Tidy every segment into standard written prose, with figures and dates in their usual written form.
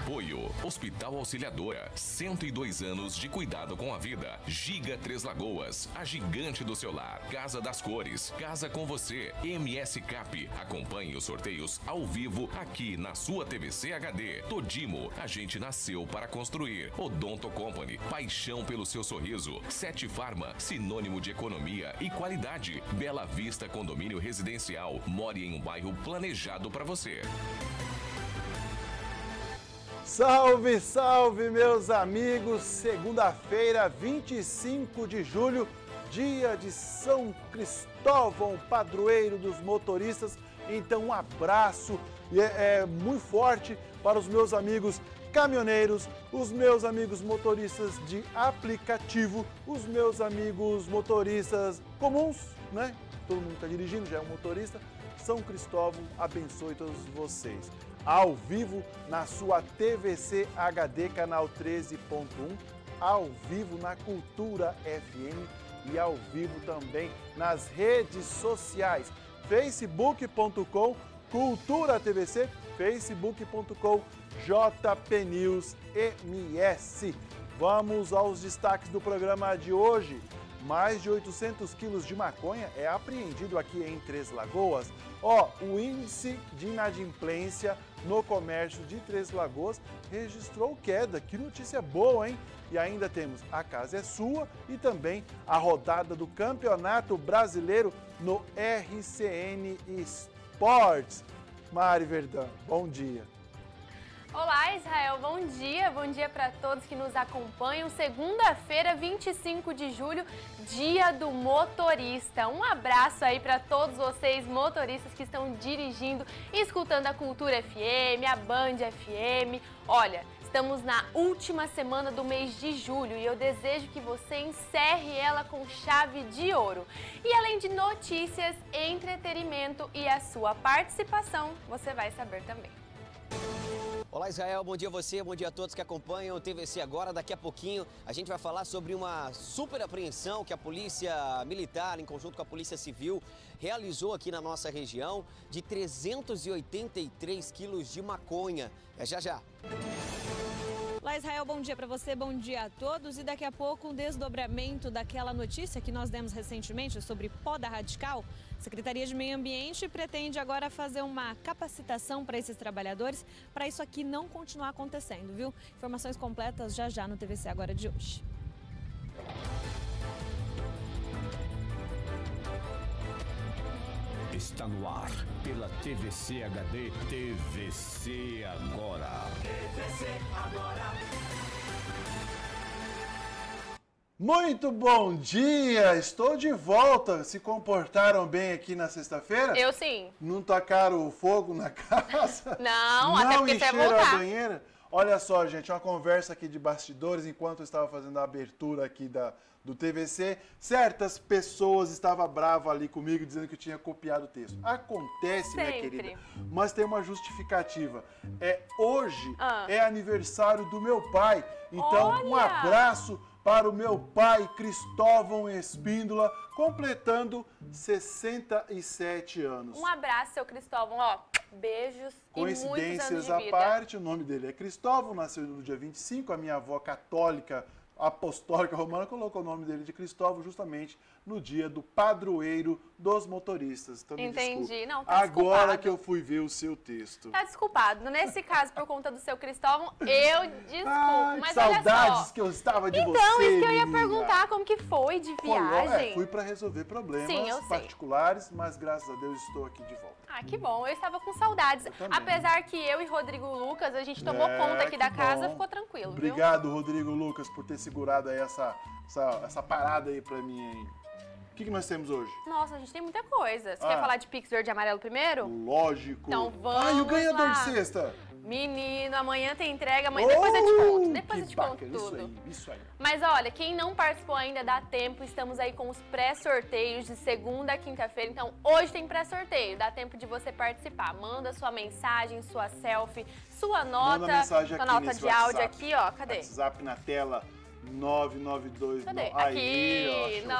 Apoio Hospital Auxiliadora, 102 anos de cuidado com a vida. Giga Três Lagoas, a gigante do seu lar. Casa das Cores, Casa com Você. MS Cap, acompanhe os sorteios ao vivo aqui na sua TVC HD. Todimo, a gente nasceu para construir. Odonto Company, paixão pelo seu sorriso. Sete Farma, sinônimo de economia e qualidade. Bela Vista Condomínio Residencial, more em um bairro planejado para você. Salve, salve, meus amigos! Segunda-feira, 25 de julho, dia de São Cristóvão, padroeiro dos motoristas. Então, um abraço muito forte para os meus amigos caminhoneiros, os meus amigos motoristas de aplicativo, os meus amigos motoristas comuns, né? Todo mundo está dirigindo, já é um motorista. São Cristóvão abençoe todos vocês. Ao vivo na sua TVC HD, canal 13.1, ao vivo na Cultura FM e ao vivo também nas redes sociais, facebook.com Cultura TVC, facebook.com JP News MS. Vamos aos destaques do programa de hoje. Mais de 800 quilos de maconha é apreendido aqui em Três Lagoas. O índice de inadimplência no comércio de Três Lagoas registrou queda. Que notícia boa, hein? E ainda temos A Casa é Sua e também a rodada do Campeonato Brasileiro no RCN Esportes. Mari Verdão, bom dia. Olá, Israel, bom dia para todos que nos acompanham. Segunda-feira, 25 de julho, dia do motorista. Um abraço aí para todos vocês, motoristas que estão dirigindo e escutando a Cultura FM, a Band FM. Olha, estamos na última semana do mês de julho e eu desejo que você encerre ela com chave de ouro. E além de notícias, entretenimento e a sua participação, você vai saber também. Olá, Israel, bom dia a você, bom dia a todos que acompanham o TVC Agora. Daqui a pouquinho a gente vai falar sobre uma super apreensão que a Polícia Militar, em conjunto com a Polícia Civil, realizou aqui na nossa região de 383 quilos de maconha. É já já. Olá, Israel, bom dia para você, bom dia a todos. E daqui a pouco um desdobramento daquela notícia que nós demos recentemente sobre poda radical. A Secretaria de Meio Ambiente pretende agora fazer uma capacitação para esses trabalhadores, para isso aqui não continuar acontecendo, viu? Informações completas já já no TVC Agora de hoje. Está no ar, pela TVC HD, TVC Agora. TVC Agora. Muito bom dia! Estou de volta. Se comportaram bem aqui na sexta-feira? Eu sim. Não tacaram fogo na casa? Não, até porque você vai encheram voltar. a banheira? Olha só, gente, uma conversa aqui de bastidores enquanto eu estava fazendo a abertura aqui do TVC. Certas pessoas estavam bravas ali comigo, dizendo que eu tinha copiado o texto. Acontece, minha querida, mas tem uma justificativa. Hoje é aniversário do meu pai, então Olha! Um abraço para o meu pai, Cristóvão Espíndola, completando 67 anos. Um abraço, seu Cristóvão, beijos e muitos anos Coincidências de à vida. parte, o nome dele é Cristóvão, nasceu no dia 25, a minha avó católica, apostólica romana, colocou o nome dele de Cristóvão justamente no dia do padroeiro dos motoristas. Então, Entendi, não, tá agora desculpado. que eu fui ver o seu texto. Tá desculpado. Nesse caso, por conta do seu Cristóvão, eu desculpo. Ai, mas que olha saudades só. que eu estava de Então, você, isso que eu ia menina. perguntar, como que foi de viagem? Fui para resolver problemas Sim, eu sei. particulares, mas graças a Deus estou aqui de volta. Ah, que bom. Eu estava com saudades. também. Apesar que eu e Rodrigo Lucas, a gente tomou conta aqui que da casa, bom. ficou tranquilo, Obrigado, Rodrigo Lucas, por ter segurado aí essa parada aí pra mim aí. O que nós temos hoje? viu? Nossa, a gente tem muita coisa. Você quer falar de Pix verde e amarelo primeiro? Lógico. Então vamos e o ganhador lá. de sexta? Menino, amanhã tem entrega, amanhã depois eu te conto. Depois eu te conto bacana, tudo. Isso aí. Mas olha, quem não participou ainda dá tempo, estamos aí com os pré-sorteios de segunda a quinta-feira, então hoje tem pré-sorteio, dá tempo de você participar. Manda sua mensagem, sua selfie, sua nota, Manda mensagem sua aqui nota nesse de áudio WhatsApp. aqui, ó, cadê? WhatsApp na tela 992... Cadê? Aí, aqui,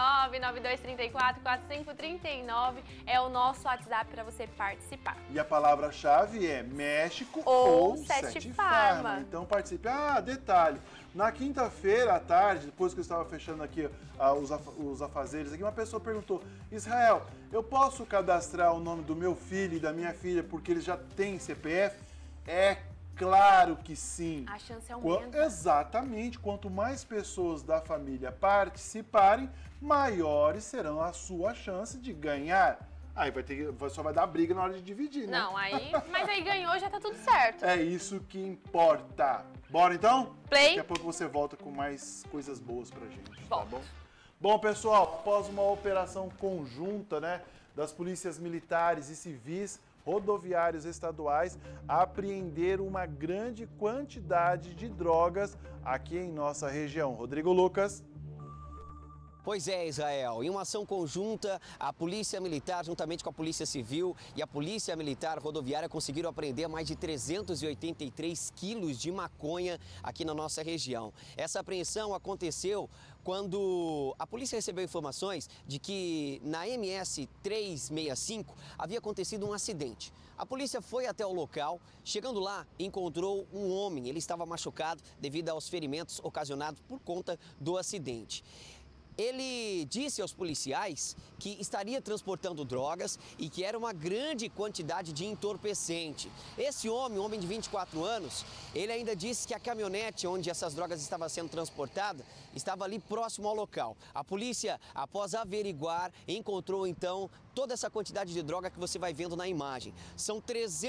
992344539 é o nosso WhatsApp para você participar. E a palavra-chave é México ou Sete Farma. Farma. Então participe. Ah, detalhe, na quinta-feira à tarde, depois que eu estava fechando aqui os afazeres aqui, uma pessoa perguntou: Israel, eu posso cadastrar o nome do meu filho e da minha filha porque eles já têm CPF? É claro que sim. A chance aumenta. Exatamente. Quanto mais pessoas da família participarem, maiores serão a sua chance de ganhar. Aí só vai dar briga na hora de dividir, né? Não, mas aí ganhou, já tá tudo certo. É isso que importa. Bora então? Play. Daqui a pouco você volta com mais coisas boas pra gente, Volto. tá bom? Bom, pessoal, após uma operação conjunta, né, das polícias militares e civis, rodoviários estaduais apreenderam uma grande quantidade de drogas aqui em nossa região. Rodrigo Lucas. Pois é, Israel. Em uma ação conjunta, a Polícia Militar, juntamente com a Polícia Civil e a Polícia Militar Rodoviária, conseguiram apreender mais de 383 quilos de maconha aqui na nossa região. Essa apreensão aconteceu quando a polícia recebeu informações de que na MS 365 havia acontecido um acidente. A polícia foi até o local, chegando lá, encontrou um homem. Ele estava machucado devido aos ferimentos ocasionados por conta do acidente. Ele disse aos policiais que estaria transportando drogas e que era uma grande quantidade de entorpecente. Esse homem, um homem de 24 anos, ele ainda disse que a caminhonete onde essas drogas estavam sendo transportadas estava ali próximo ao local. A polícia, após averiguar, encontrou então toda essa quantidade de droga que você vai vendo na imagem. São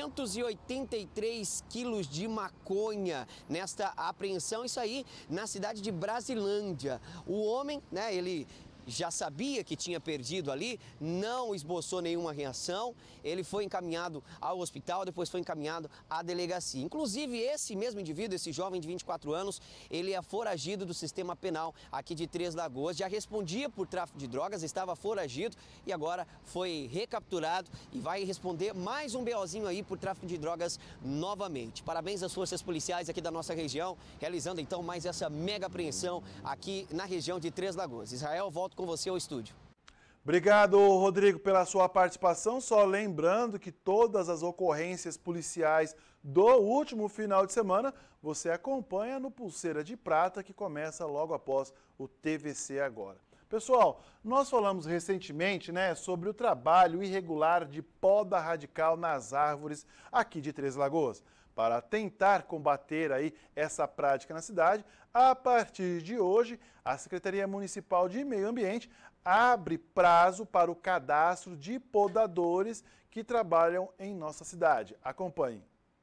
383 quilos de maconha nesta apreensão, isso aí na cidade de Brasilândia. O homem, né, ele já sabia que tinha perdido ali, não esboçou nenhuma reação, ele foi encaminhado ao hospital, depois foi encaminhado à delegacia. Inclusive, esse mesmo indivíduo, esse jovem de 24 anos, ele é foragido do sistema penal aqui de Três Lagoas, já respondia por tráfico de drogas, estava foragido e agora foi recapturado e vai responder mais um BOzinho aí por tráfico de drogas novamente. Parabéns às forças policiais aqui da nossa região, realizando então mais essa mega apreensão aqui na região de Três Lagoas. Israel, volto com você ao estúdio. Obrigado, Rodrigo, pela sua participação. Só lembrando que todas as ocorrências policiais do último final de semana você acompanha no Pulseira de Prata, que começa logo após o TVC Agora. Pessoal, nós falamos recentemente, né, sobre o trabalho irregular de poda radical nas árvores aqui de Três Lagoas. Para tentar combater aí essa prática na cidade, a partir de hoje, a Secretaria Municipal de Meio Ambiente abre prazo para o cadastro de podadores que trabalham em nossa cidade. Acompanhe.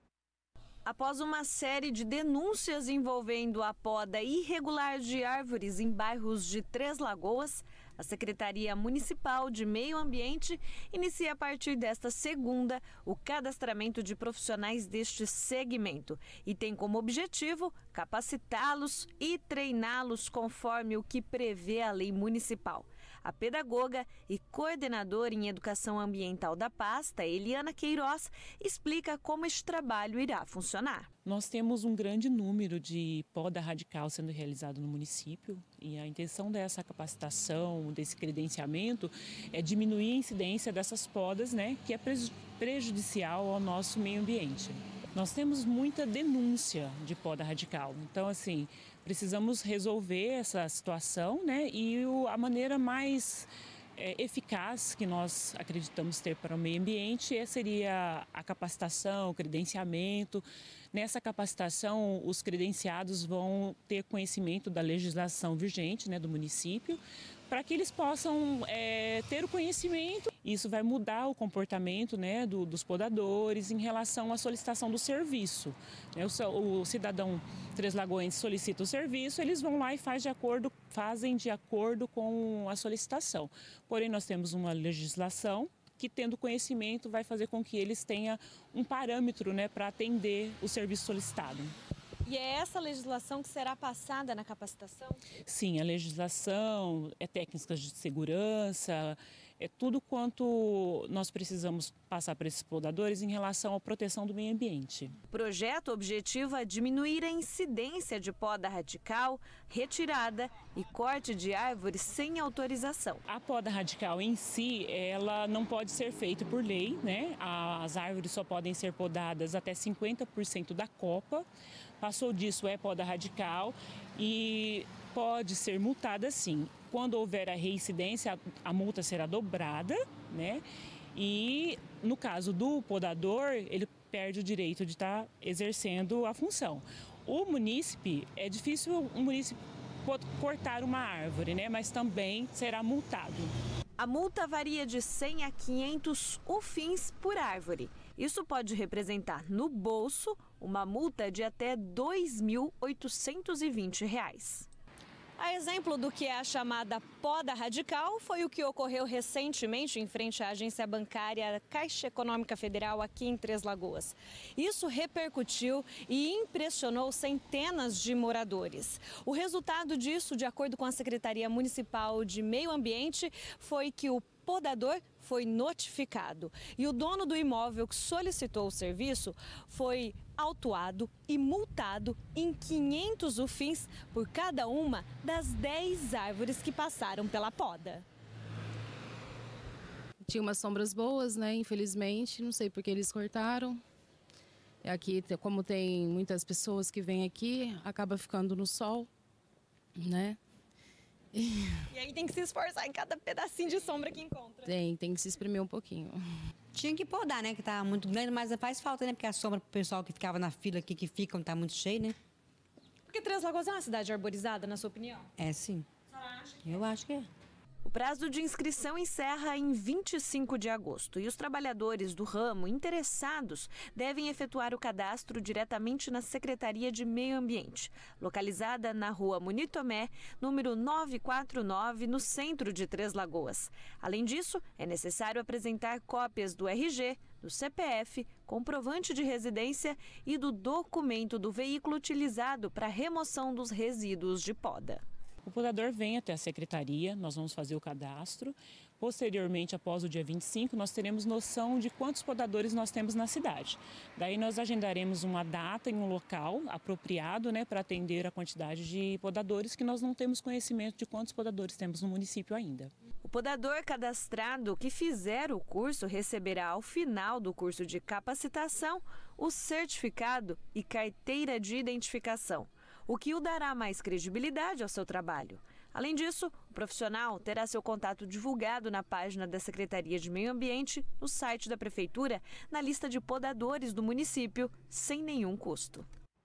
Após uma série de denúncias envolvendo a poda irregular de árvores em bairros de Três Lagoas, a Secretaria Municipal de Meio Ambiente inicia a partir desta segunda o cadastramento de profissionais deste segmento e tem como objetivo capacitá-los e treiná-los conforme o que prevê a lei municipal. A pedagoga e coordenadora em Educação Ambiental da pasta, Eliana Queiroz, explica como este trabalho irá funcionar. Nós temos um grande número de poda radical sendo realizado no município e a intenção dessa capacitação, desse credenciamento, é diminuir a incidência dessas podas, né, que é prejudicial ao nosso meio ambiente. Nós temos muita denúncia de poda radical, então assim, precisamos resolver essa situação, né, e a maneira mais eficaz que nós acreditamos ter para o meio ambiente seria a capacitação, o credenciamento. Nessa capacitação, os credenciados vão ter conhecimento da legislação vigente, né, do município, para que eles possam ter o conhecimento. Isso vai mudar o comportamento, né, dos podadores em relação à solicitação do serviço. O cidadão treslagoense solicita o serviço, eles vão lá e fazem de acordo com a solicitação. Porém, nós temos uma legislação que, tendo conhecimento, vai fazer com que eles tenham um parâmetro, né, para atender o serviço solicitado. E é essa legislação que será passada na capacitação? Sim, a legislação, técnicas de segurança, é tudo quanto nós precisamos passar para esses podadores em relação à proteção do meio ambiente. O projeto objetiva diminuir a incidência de poda radical, retirada e corte de árvores sem autorização. A poda radical em si, ela não pode ser feita por lei, né? As árvores só podem ser podadas até 50% da copa. Passou disso é poda radical e pode ser multada sim. Quando houver a reincidência, a multa será dobrada, né? E no caso do podador, ele perde o direito de estar exercendo a função. O munícipe, é difícil um munícipe cortar uma árvore, né? Mas também será multado. A multa varia de 100 a 500 UFINs por árvore. Isso pode representar no bolso uma multa de até R$ 2.820. A exemplo do que é a chamada poda radical foi o que ocorreu recentemente em frente à agência bancária Caixa Econômica Federal aqui em Três Lagoas. Isso repercutiu e impressionou centenas de moradores. O resultado disso, de acordo com a Secretaria Municipal de Meio Ambiente, foi que o podador foi notificado e o dono do imóvel que solicitou o serviço foi autuado e multado em 500 UFINs por cada uma das 10 árvores que passaram pela poda. Tinha umas sombras boas, né? Infelizmente, não sei porque eles cortaram. Aqui, como tem muitas pessoas que vêm aqui, acaba ficando no sol, né? E aí tem que se esforçar em cada pedacinho de sombra que encontra. Tem que se espremer um pouquinho. Tinha que podar, né? Que tá muito grande, mas faz falta, né? Porque a sombra pro pessoal que ficava na fila aqui, que fica, tá muito cheio, né? Porque Três Lagoas é uma cidade arborizada, na sua opinião? É, sim. Eu acho que é. O prazo de inscrição encerra em 25 de agosto e os trabalhadores do ramo interessados devem efetuar o cadastro diretamente na Secretaria de Meio Ambiente, localizada na Rua Munitomé, número 949, no centro de Três Lagoas. Além disso, é necessário apresentar cópias do RG, do CPF, comprovante de residência e do documento do veículo utilizado para a remoção dos resíduos de poda. O podador vem até a secretaria, nós vamos fazer o cadastro. Posteriormente, após o dia 25, nós teremos noção de quantos podadores nós temos na cidade. Daí nós agendaremos uma data em um local apropriado, né, para atender a quantidade de podadores, que nós não temos conhecimento de quantos podadores temos no município ainda. O podador cadastrado que fizer o curso receberá ao final do curso de capacitação o certificado e carteira de identificação, o que o dará mais credibilidade ao seu trabalho. Além disso, o profissional terá seu contato divulgado na página da Secretaria de Meio Ambiente, no site da Prefeitura, na lista de podadores do município, sem nenhum custo.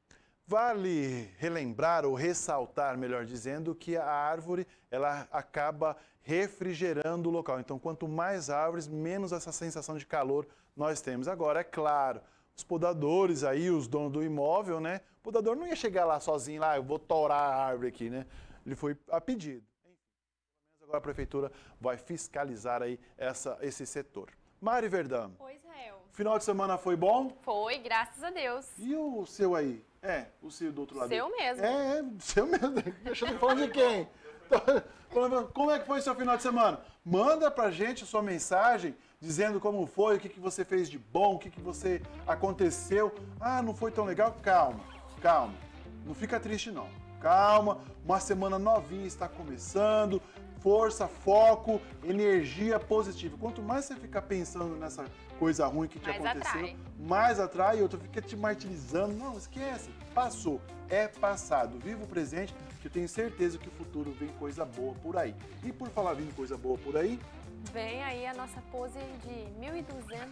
Vale relembrar ou ressaltar, melhor dizendo, que a árvore ela acaba refrigerando o local. Então, quanto mais árvores, menos essa sensação de calor nós temos. Agora, é claro, os podadores aí, os donos do imóvel, né? O podador não ia chegar lá sozinho, lá, eu vou torar a árvore aqui, né? Ele foi a pedido. Enfim, pelo menos agora a prefeitura vai fiscalizar aí esse setor. Mari Verdão. Oi, Israel. Final de semana foi bom? Foi, graças a Deus. E o seu aí? O seu do outro lado. Seu mesmo. Seu mesmo. Deixa eu falar de quem? Como é que foi seu final de semana? Manda pra gente a sua mensagem dizendo como foi, o que você fez de bom, o que você aconteceu. Ah, não foi tão legal? Calma. Não fica triste não. Calma, uma semana novinha está começando. Força, foco, energia positiva. Quanto mais você ficar pensando nessa coisa ruim que te aconteceu, mais atrai e outro fica te martirizando. Não, esquece. Passou. É passado. Viva o presente, que eu tenho certeza que o futuro vem coisa boa por aí. E por falar vindo coisa boa por aí, vem aí a nossa pose de R$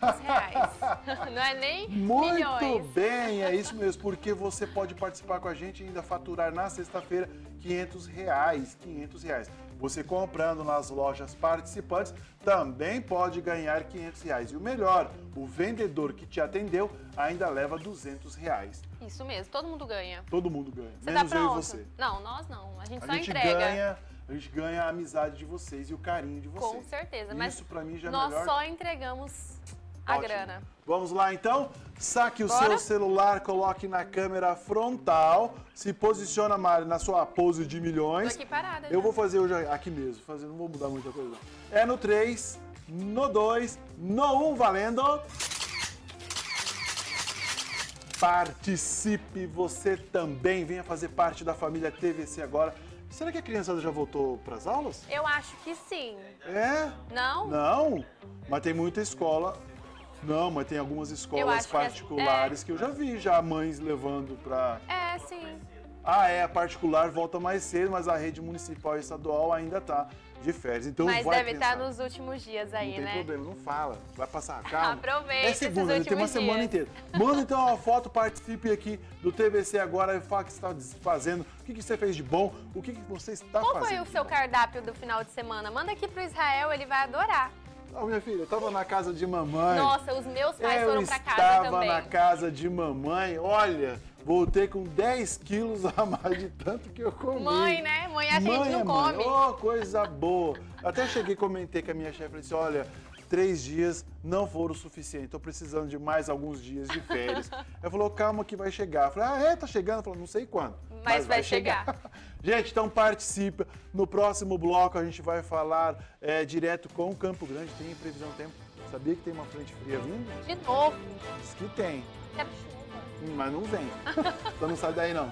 1.200. Não é nem milhões. Muito bem, é isso mesmo, porque você pode participar com a gente e ainda faturar na sexta-feira R$500. Você comprando nas lojas participantes também pode ganhar R$500. E o melhor, o vendedor que te atendeu ainda leva R$200. Isso mesmo, todo mundo ganha. Todo mundo ganha, você menos tá eu e você. Não, nós não, a gente só entrega. A gente ganha a amizade de vocês e o carinho de vocês. Com certeza, isso, mas pra mim, já é nós melhor. só entregamos a grana. Vamos lá então? Saque o seu celular, coloque na câmera frontal, se posiciona, Mari, na sua pose de milhões. Tô aqui parada. Eu vou fazer hoje aqui mesmo, não vou mudar muita coisa não. É no 3, no 2, no 1, valendo! Participe você também, venha fazer parte da família TVC agora. Será que a criançada já voltou para as aulas? Eu acho que sim. É? Não? Não, mas tem muita escola. Não, mas tem algumas escolas particulares que eu já vi já mães levando para... É, sim. A particular volta mais cedo, mas a rede municipal e estadual ainda tá de férias. Então mas vai deve estar nos últimos dias aí, né? Não tem problema, não fala. Vai passar, calma. Aproveita. É segunda, ele tem uma semana inteira. Manda então uma foto, participe aqui do TVC agora e fala o que você está fazendo, o que você fez de bom, o que você está fazendo. Qual foi o seu cardápio do final de semana? Manda aqui pro Israel, ele vai adorar. Não, minha filha, eu tava na casa de mamãe. Nossa, os meus pais foram pra casa também. Eu estava na casa de mamãe, olha, voltei com 10 quilos a mais de tanto que eu comi. Mãe, né? Mãe, a gente não come. Oh, coisa boa. Até cheguei e comentei com a minha chefe, falei assim, olha, 3 dias não foram o suficiente, tô precisando de mais alguns dias de férias. Ela falou, calma que vai chegar. Eu falei, tá chegando? Eu falei, não sei quando. Mas vai chegar. Gente, então participa. No próximo bloco a gente vai falar direto com o Campo Grande. Tem previsão do tempo. Sabia que tem uma frente fria vindo? De novo. Diz que tem. Quero chuva. Mas não vem. Então não sai daí não.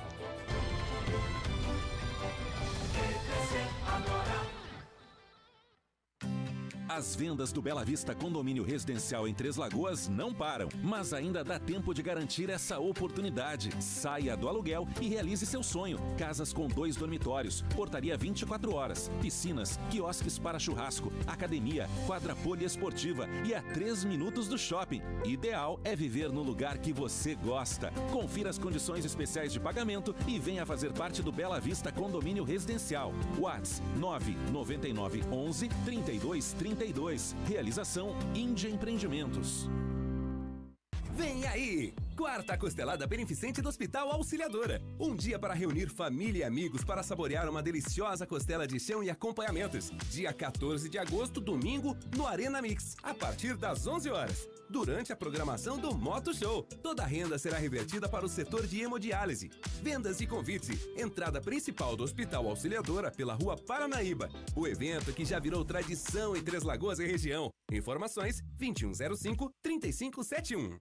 As vendas do Bela Vista Condomínio Residencial em Três Lagoas não param, mas ainda dá tempo de garantir essa oportunidade. Saia do aluguel e realize seu sonho. Casas com 2 dormitórios, portaria 24 horas, piscinas, quiosques para churrasco, academia, quadra poliesportiva e a 3 minutos do shopping. Ideal é viver no lugar que você gosta. Confira as condições especiais de pagamento e venha fazer parte do Bela Vista Condomínio Residencial. WhatsApp 999 11 32 32. Realização Índia Empreendimentos. Vem aí! Quarta Costelada Beneficente do Hospital Auxiliadora. Um dia para reunir família e amigos para saborear uma deliciosa costela de chão e acompanhamentos. Dia 14 de agosto, domingo, no Arena Mix, a partir das 11 horas. Durante a programação do Moto Show, toda a renda será revertida para o setor de hemodiálise. Vendas e convites. Entrada principal do Hospital Auxiliadora pela Rua Paranaíba. O evento que já virou tradição em Três Lagoas e região. Informações 2105-3571.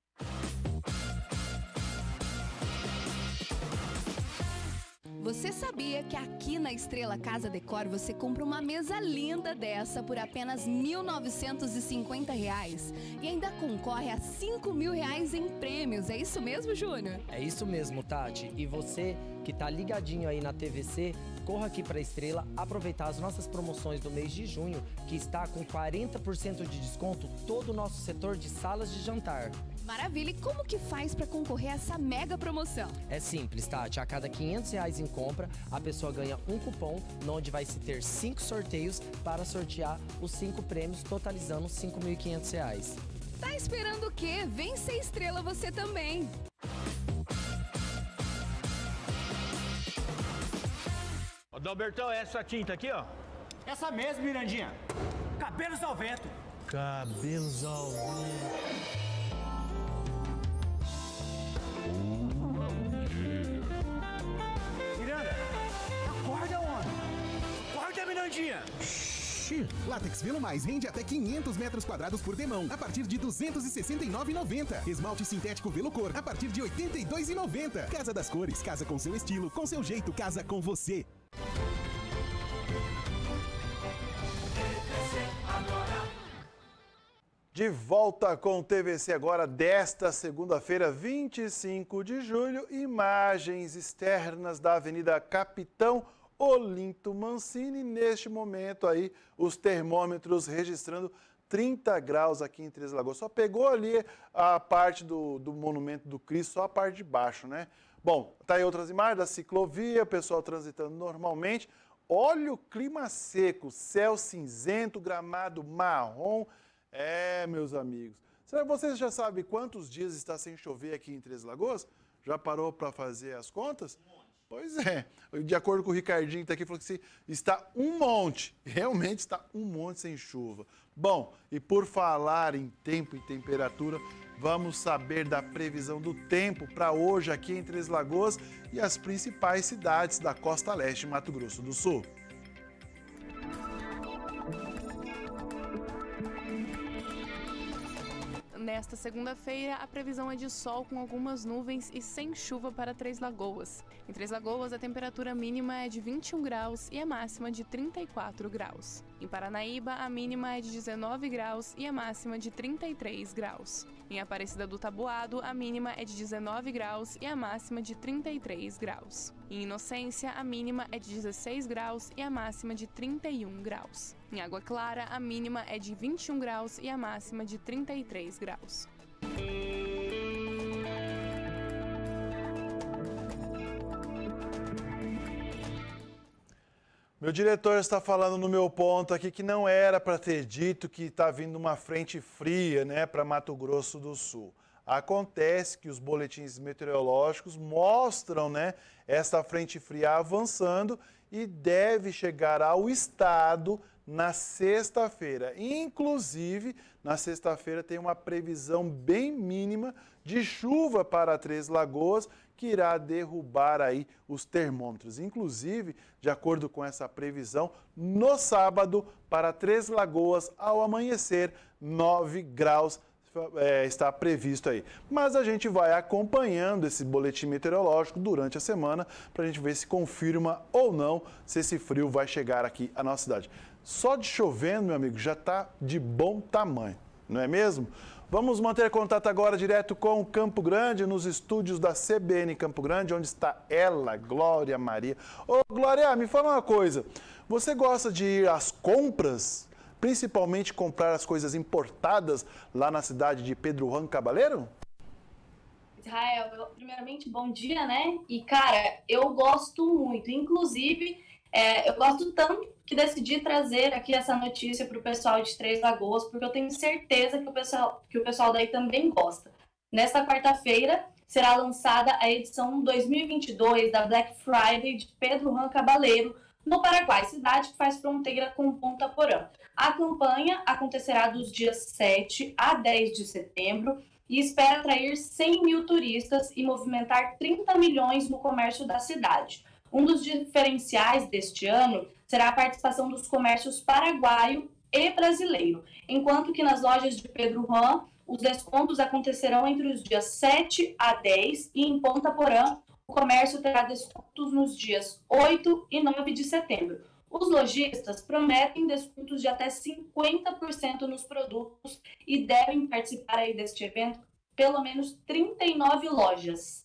Você sabia que aqui na Estrela Casa Decor você compra uma mesa linda dessa por apenas R$ 1.950 e ainda concorre a R$ 5.000 em prêmios? É isso mesmo, Júnior? É isso mesmo, Tati. E você que tá ligadinho aí na TVC, corra aqui para a Estrela aproveitar as nossas promoções do mês de junho, que está com 40% de desconto todo o nosso setor de salas de jantar. Maravilha! E como que faz para concorrer a essa mega promoção? É simples, Tati. A cada R$ 500 em compra, a pessoa ganha um cupom, onde vai se ter 5 sorteios para sortear os 5 prêmios, totalizando R$ 5.500. Tá esperando o quê? Vem ser Estrela você também! Ô, Dalbertão, essa tinta aqui, ó. Essa mesmo, Mirandinha. Cabelos ao vento. Cabelos ao vento. Miranda, acorda, homem. Acorda, Mirandinha. Látex Velo Mais rende até 500 metros quadrados por demão, a partir de R$ 269,90. Esmalte sintético Velocor, a partir de R$ 82,90. Casa das Cores, casa com seu estilo, com seu jeito, casa com você. De volta com o TVC agora desta segunda-feira, 25 de julho, imagens externas da Avenida Capitão Olinto Mancini. Neste momento aí, os termômetros registrando 30 graus aqui em Três Lagoas. Só pegou ali a parte do Monumento do Cristo, só a parte de baixo, né? Bom, tá aí outras imagens da ciclovia, o pessoal transitando normalmente. Olha o clima seco, céu cinzento, gramado marrom. Meus amigos, será que vocês já sabem quantos dias está sem chover aqui em Três Lagoas? Já parou para fazer as contas? Pois é, de acordo com o Ricardinho que está aqui, falou que está um monte, realmente está um monte sem chuva. Bom, e por falar em tempo e temperatura, vamos saber da previsão do tempo para hoje aqui em Três Lagoas e as principais cidades da Costa Leste, Mato Grosso do Sul. Nesta segunda-feira, a previsão é de sol com algumas nuvens e sem chuva para Três Lagoas. Em Três Lagoas, a temperatura mínima é de 21 graus e a máxima de 34 graus. Em Paranaíba, a mínima é de 19 graus e a máxima de 33 graus. Em Aparecida do Taboado, a mínima é de 19 graus e a máxima de 33 graus. Em Inocência, a mínima é de 16 graus e a máxima de 31 graus. Em Água Clara, a mínima é de 21 graus e a máxima de 33 graus. Meu diretor está falando no meu ponto aqui que não era para ter dito que está vindo uma frente fria, né, para Mato Grosso do Sul. Acontece que os boletins meteorológicos mostram, né, essa frente fria avançando e deve chegar ao estado na sexta-feira. Inclusive, na sexta-feira tem uma previsão bem mínima de chuva para Três Lagoas, que irá derrubar aí os termômetros. Inclusive, de acordo com essa previsão, no sábado, para Três Lagoas, ao amanhecer, 9 graus está previsto aí. Mas a gente vai acompanhando esse boletim meteorológico durante a semana para a gente ver se confirma ou não se esse frio vai chegar aqui à nossa cidade. Só de chovendo, meu amigo, já está de bom tamanho, não é mesmo? Vamos manter contato agora direto com Campo Grande, nos estúdios da CBN Campo Grande, onde está ela, Glória Maria. Ô, Glória, me fala uma coisa, você gosta de ir às compras, principalmente comprar as coisas importadas lá na cidade de Pedro Juan Cabaleiro? Israel, primeiramente, bom dia, né? E, cara, eu gosto muito, inclusive, eu gosto tanto que decidi trazer aqui essa notícia para o pessoal de Três Lagoas, porque eu tenho certeza que o pessoal daí também gosta. Nesta quarta-feira será lançada a edição 2022 da Black Friday de Pedro Juan Cabaleiro, no Paraguai, cidade que faz fronteira com Ponta Porã. A campanha acontecerá dos dias 7 a 10 de setembro e espera atrair 100 mil turistas e movimentar 30 milhões no comércio da cidade. Um dos diferenciais deste ano será a participação dos comércios paraguaio e brasileiro, enquanto que nas lojas de Pedro Juan, os descontos acontecerão entre os dias 7 a 10 e em Ponta Porã, o comércio terá descontos nos dias 8 e 9 de setembro. Os lojistas prometem descontos de até 50% nos produtos e devem participar aí deste evento pelo menos 39 lojas.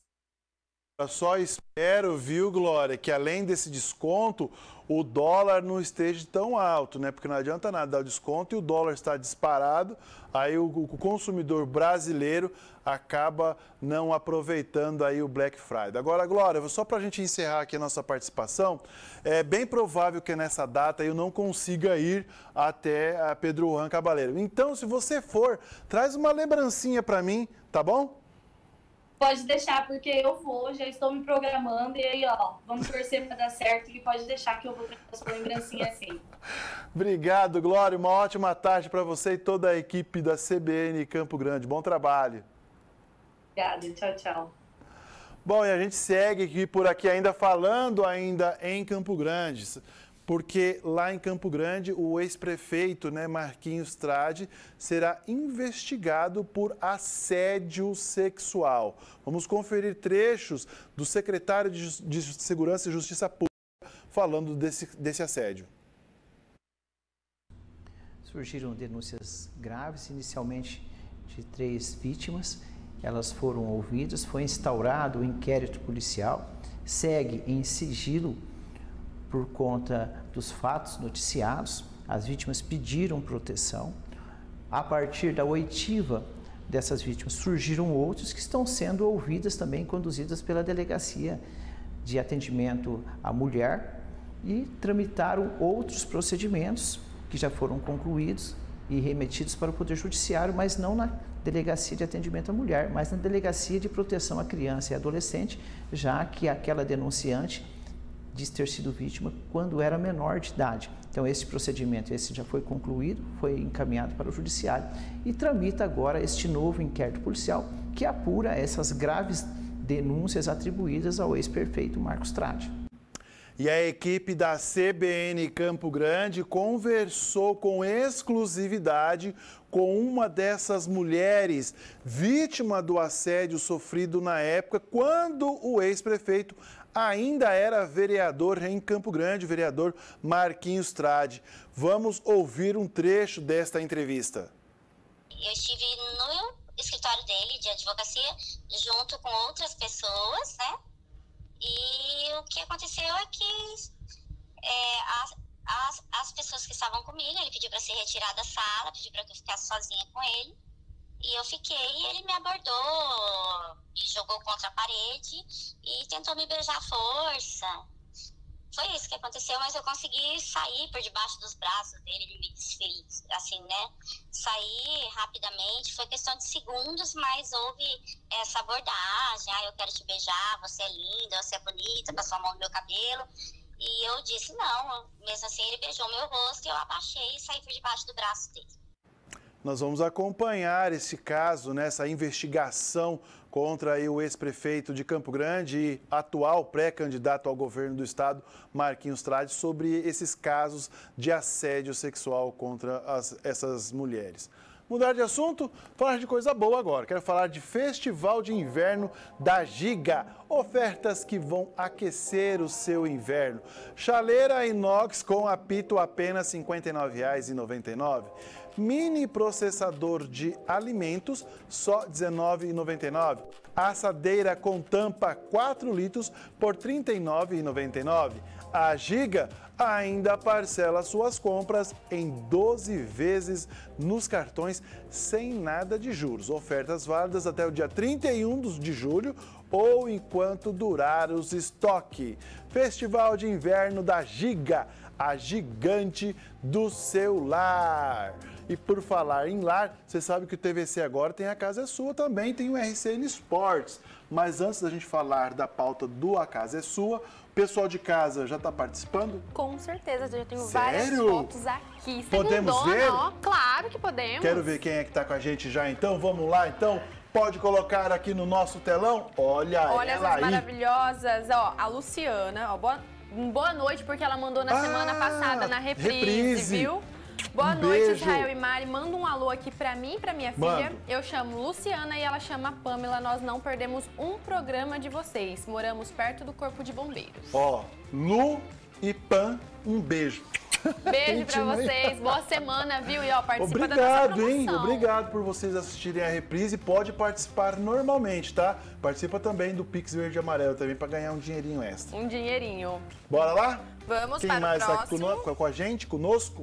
Eu só espero, viu, Glória, que além desse desconto, o dólar não esteja tão alto, né? Porque não adianta nada dar o desconto e o dólar está disparado, aí o consumidor brasileiro acaba não aproveitando aí o Black Friday. Agora, Glória, só para a gente encerrar aqui a nossa participação, é bem provável que nessa data eu não consiga ir até a Pedro Juan Cabaleiro. Então, se você for, traz uma lembrancinha para mim, tá bom? Pode deixar, porque eu vou, já estou me programando e aí, ó, vamos torcer para dar certo e pode deixar que eu vou trazer a sua lembrancinha assim. Obrigado, Glória. Uma ótima tarde para você e toda a equipe da CBN Campo Grande. Bom trabalho. Obrigada, tchau, tchau. Bom, e a gente segue aqui por aqui ainda falando ainda em Campo Grande, porque lá em Campo Grande o ex-prefeito, né, Marquinhos Trade, será investigado por assédio sexual. Vamos conferir trechos do secretário de Segurança e Justiça Pública falando desse assédio. Surgiram denúncias graves, inicialmente de 3 vítimas. Elas foram ouvidas, foi instaurado o inquérito policial, segue em sigilo por conta dos fatos noticiados. As vítimas pediram proteção. A partir da oitiva dessas vítimas, surgiram outros que estão sendo ouvidas também, conduzidas pela Delegacia de Atendimento à Mulher e tramitaram outros procedimentos que já foram concluídos e remetidos para o Poder Judiciário, mas não na Delegacia de Atendimento à Mulher, mas na Delegacia de Proteção à Criança e Adolescente, já que aquela denunciante diz ter sido vítima quando era menor de idade. Então, esse procedimento já foi concluído, foi encaminhado para o Judiciário e tramita agora este novo inquérito policial que apura essas graves denúncias atribuídas ao ex-prefeito Marcos Trade. E a equipe da CBN Campo Grande conversou com exclusividade com uma dessas mulheres, vítima do assédio sofrido na época, quando o ex-prefeito ainda era vereador em Campo Grande, o vereador Marquinhos Trade. Vamos ouvir um trecho desta entrevista. Eu estive no escritório dele de advocacia, junto com outras pessoas, né? E o que aconteceu é que as pessoas que estavam comigo, ele pediu para ser retirado da sala, pediu para que eu ficasse sozinha com ele. E eu fiquei, e ele me abordou, me jogou contra a parede e tentou me beijar à força. Foi isso que aconteceu, mas eu consegui sair por debaixo dos braços dele, ele me desfez, assim, né? Saí rapidamente, foi questão de segundos, mas houve essa abordagem, eu quero te beijar, você é linda, você é bonita, passou a mão no meu cabelo. E eu disse não, mesmo assim ele beijou meu rosto, eu abaixei e saí por debaixo do braço dele. Nós vamos acompanhar esse caso, essa investigação contra o ex-prefeito de Campo Grande e atual pré-candidato ao governo do estado, Marquinhos Trade, sobre esses casos de assédio sexual contra essas mulheres. Mudar de assunto, falar de coisa boa agora. Quero falar de Festival de Inverno da Giga. Ofertas que vão aquecer o seu inverno. Chaleira inox com apito apenas R$ 59,99. Mini processador de alimentos, só R$ 19,99. Assadeira com tampa 4 litros por R$ 39,99. A Giga ainda parcela suas compras em 12 vezes nos cartões sem nada de juros. Ofertas válidas até o dia 31 de julho ou enquanto durar os estoques. Festival de Inverno da Giga, a gigante do seu lar. E por falar em lar, você sabe que o TVC agora tem A Casa é Sua também, tem o RCN Sports. Mas antes da gente falar da pauta do A Casa é Sua, o pessoal de casa já está participando? Com certeza, eu já tenho Sério? várias fotos aqui. Podemos ver? Ó, claro que podemos. Quero ver quem é que está com a gente já então, vamos lá então? Pode colocar aqui no nosso telão? Olha ela essas aí. maravilhosas, ó, a Luciana, ó, boa noite, porque ela mandou na semana passada na reprise, viu? Boa noite, Israel e Mari. Manda um alô aqui pra mim e pra minha filha. Eu chamo Luciana e ela chama Pamela. Nós não perdemos um programa de vocês. Moramos perto do Corpo de Bombeiros. Ó, Lu e Pam, um beijo. Beijo pra vocês. Boa semana, viu? E ó, participa da nossa Obrigado, promoção. hein? Obrigado por vocês assistirem a reprise. Pode participar normalmente, tá? Participa também do Pix Verde e Amarelo também pra ganhar um dinheirinho extra. Um dinheirinho. Bora lá? Vamos Quem para mais o próximo. tá aqui com a gente, conosco?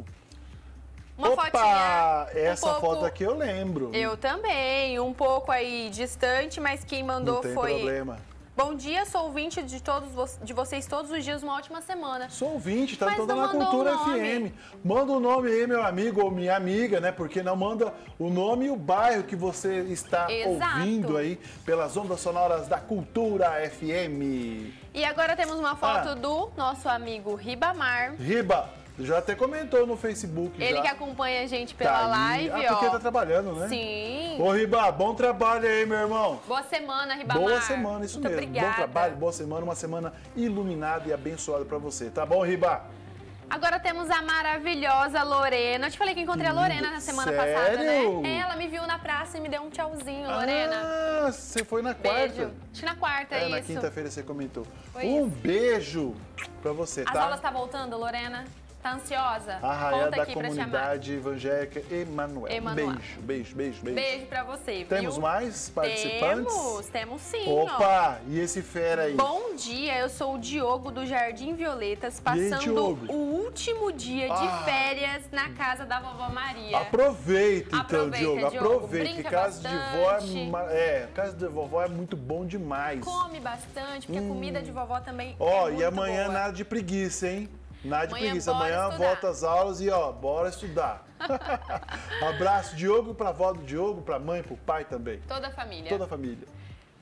Uma Opa! Fotinha. Essa foto aqui eu lembro. Eu também, um pouco aí distante, mas quem mandou Não tem foi... problema. Bom dia, sou ouvinte de vocês todos os dias, uma ótima semana. Sou ouvinte, tá Mas toda não na mandou Cultura o nome. FM. Manda o nome aí, meu amigo ou minha amiga, né? Porque não manda o nome e o bairro que você está Exato. ouvindo aí pelas ondas sonoras da Cultura FM. E agora temos uma foto do nosso amigo Ribamar. Riba, já até comentou no Facebook. Ele já. que acompanha a gente pela Tá aí. live, Porque ó. tá trabalhando, né? Sim. Ô, Riba, bom trabalho aí, meu irmão. Boa semana, Ribamar. Boa semana, isso Muito mesmo. obrigada. Bom trabalho, boa semana, uma semana iluminada e abençoada pra você. Tá bom, Riba? Agora temos a maravilhosa Lorena. Eu te falei que encontrei a Lorena na semana passada, né? Ela me viu na praça e me deu um tchauzinho, Lorena. Ah, você foi na quarta? Beijo. Acho que na quarta, é na isso. quinta-feira você comentou. Foi Um isso. beijo pra você, As tá? aulas tá voltando, Lorena? Tá ansiosa? Arraia Conta da aqui pra chamar. comunidade evangélica Emanuel. Emanuel. Beijo. Beijo pra você, viu? Temos mais participantes? Temos sim, Opa, e esse fera aí? Bom dia, eu sou o Diogo do Jardim Violetas, passando Diogo? o último dia de férias na casa da vovó Maria. Aproveita então, Aproveita, Diogo. Diogo. Aproveita, Brinca que casa de vó bastante. casa de vovó é muito bom demais. Come bastante, porque a comida de vovó também Ó, é e muito amanhã boa. nada de preguiça, hein? Nada de Amanhã preguiça. bora Amanhã estudar. volta às aulas e ó, bora estudar. Abraço, Diogo, pra avó do Diogo, pra mãe, pro pai também. Toda a família. Toda a família.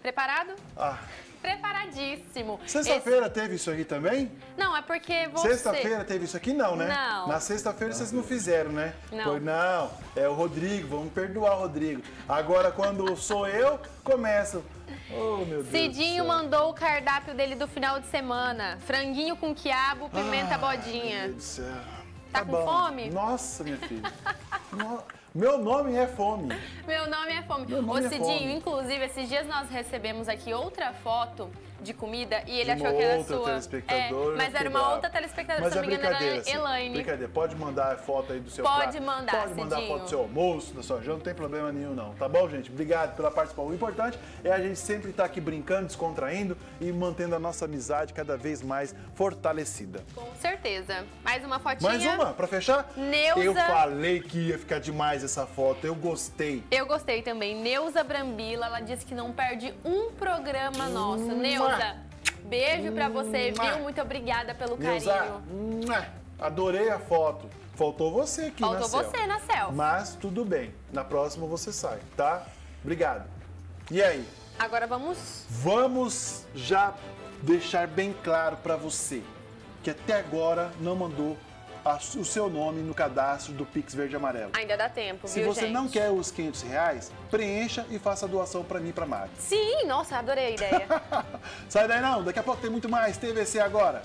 Preparado? Ah. Preparadíssimo. Sexta-feira teve isso aqui também? Não, é porque você... Sexta-feira teve isso aqui não, né? Não. Na sexta-feira vocês não fizeram, né? Não. Pois não, é o Rodrigo, vamos perdoar o Rodrigo. Agora quando sou eu, começa... Oh, meu Deus. Cidinho mandou o cardápio dele do final de semana. Franguinho com quiabo, pimenta bodinha. Meu Deus do céu. Tá com fome? Nossa, minha filha. Meu nome é fome. Meu nome é fome. Ô, Cidinho, inclusive, esses dias nós recebemos aqui outra foto de comida e ele achou que era sua. Telespectadora, mas era uma outra telespectadora, se não me engano, era Elaine. Brincadeira, pode mandar a foto aí do seu prato. Pode mandar, foto do seu almoço, da sua janta, não tem problema nenhum não, tá bom, gente? Obrigado pela participação. O importante é a gente sempre estar aqui brincando, descontraindo e mantendo a nossa amizade cada vez mais fortalecida. Com certeza. Mais uma fotinha. Mais uma, pra fechar? Neuza. Eu falei que ia ficar demais essa foto, eu gostei. Eu gostei também. Neuza Brambila, ela disse que não perde um programa nosso. Neuza, beijo pra você, viu? Muito obrigada pelo carinho. Adorei a foto. Faltou você aqui, Faltou você na selfie. Mas tudo bem. Na próxima você sai, tá? Obrigado. E aí? Agora vamos... Vamos já deixar bem claro pra você que até agora não mandou o seu nome no cadastro do Pix Verde e Amarelo. Ainda dá tempo, Se viu, você gente? não quer os R$500, preencha e faça a doação pra mim e pra Mari. Sim, nossa, adorei a ideia. Sai daí não, daqui a pouco tem muito mais TVC agora.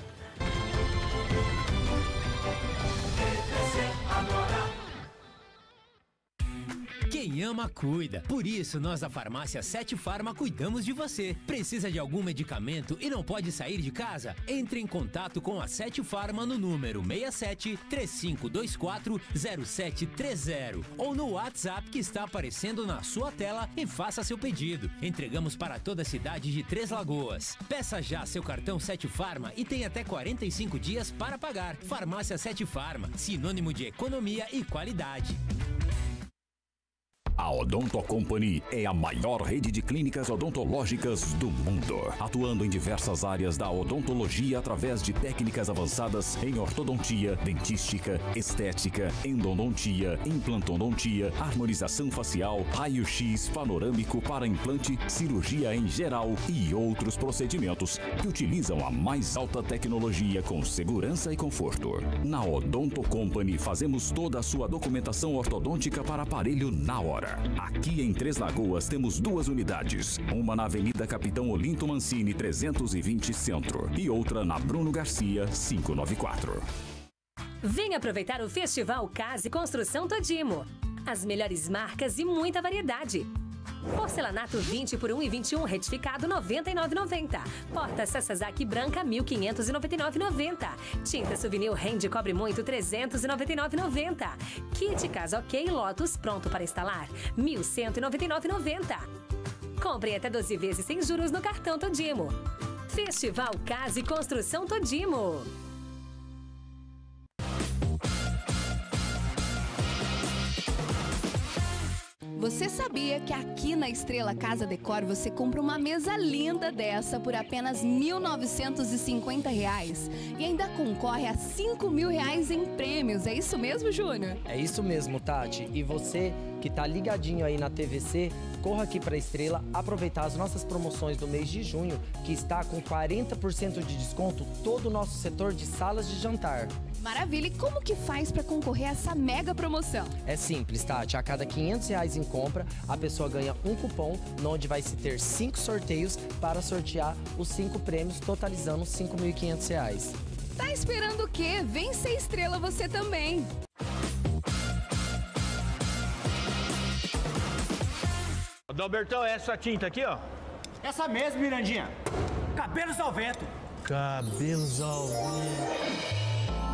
Quem ama, cuida. Por isso, nós da Farmácia 7 Farma cuidamos de você. Precisa de algum medicamento e não pode sair de casa? Entre em contato com a 7 Farma no número 67-3524-0730 ou no WhatsApp que está aparecendo na sua tela e faça seu pedido. Entregamos para toda a cidade de Três Lagoas. Peça já seu cartão 7 Farma e tem até 45 dias para pagar. Farmácia 7 Farma, sinônimo de economia e qualidade. A Odonto Company é a maior rede de clínicas odontológicas do mundo, atuando em diversas áreas da odontologia através de técnicas avançadas em ortodontia, dentística, estética, endodontia, implantodontia, harmonização facial, raio-x panorâmico para implante, cirurgia em geral e outros procedimentos que utilizam a mais alta tecnologia com segurança e conforto. Na Odonto Company fazemos toda a sua documentação ortodôntica para aparelho na hora. Aqui em Três Lagoas temos 2 unidades, uma na Avenida Capitão Olinto Mancini 320 Centro e outra na Bruno Garcia 594. Vem aproveitar o Festival Casa e Construção Todimo. As melhores marcas e muita variedade. Porcelanato 20 por 1,21 retificado R$ 99,90. Porta Sasazaki branca R$ 1.599,90. Tinta Souvenir Rende Cobre Muito R$ 399,90. Kit Casa OK Lotus pronto para instalar R$ 1.199,90. Compre até 12 vezes sem juros no cartão Todimo. Festival Casa e Construção Todimo. Você sabia que aqui na Estrela Casa Decor você compra uma mesa linda dessa por apenas R$ 1.950 e ainda concorre a R$ 5.000 em prêmios? É isso mesmo, Júnior? É isso mesmo, Tati. E você que tá ligadinho aí na TVC, corra aqui para Estrela aproveitar as nossas promoções do mês de junho, que está com 40% de desconto todo o nosso setor de salas de jantar. Maravilha! E como que faz para concorrer a essa mega promoção? É simples, Tati. A cada R$500 em compra, a pessoa ganha um cupom, onde vai se ter 5 sorteios para sortear os 5 prêmios, totalizando R$ 5.500. Tá esperando o quê? Vem ser Estrela você também! Dalbertão, essa tinta aqui, ó. Essa mesmo, Mirandinha. Cabelos ao vento. Cabelos ao vento.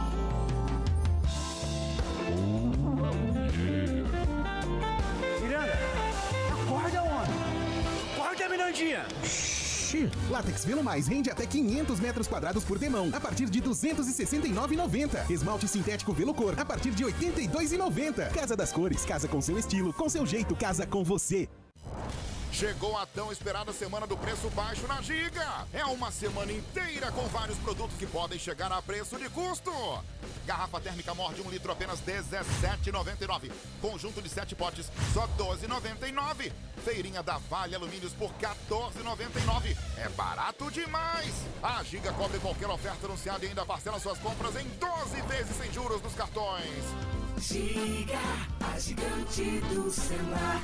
Miranda, acorda, homem. Acorda, Mirandinha. Látex Velo Mais rende até 500 metros quadrados por demão, a partir de R$ 269,90. Esmalte sintético Velocor, a partir de R$ 82,90. Casa das Cores, casa com seu estilo, com seu jeito, casa com você. Chegou a tão esperada semana do preço baixo na Giga. É uma semana inteira com vários produtos que podem chegar a preço de custo. Garrafa térmica Morde 1 litro apenas R$ 17,99. Conjunto de 7 potes só R$ 12,99. Feirinha da Vale Alumínios por R$ 14,99. É barato demais. A Giga cobre qualquer oferta anunciada e ainda parcela suas compras em 12 vezes sem juros nos cartões. Giga, a gigante do celular.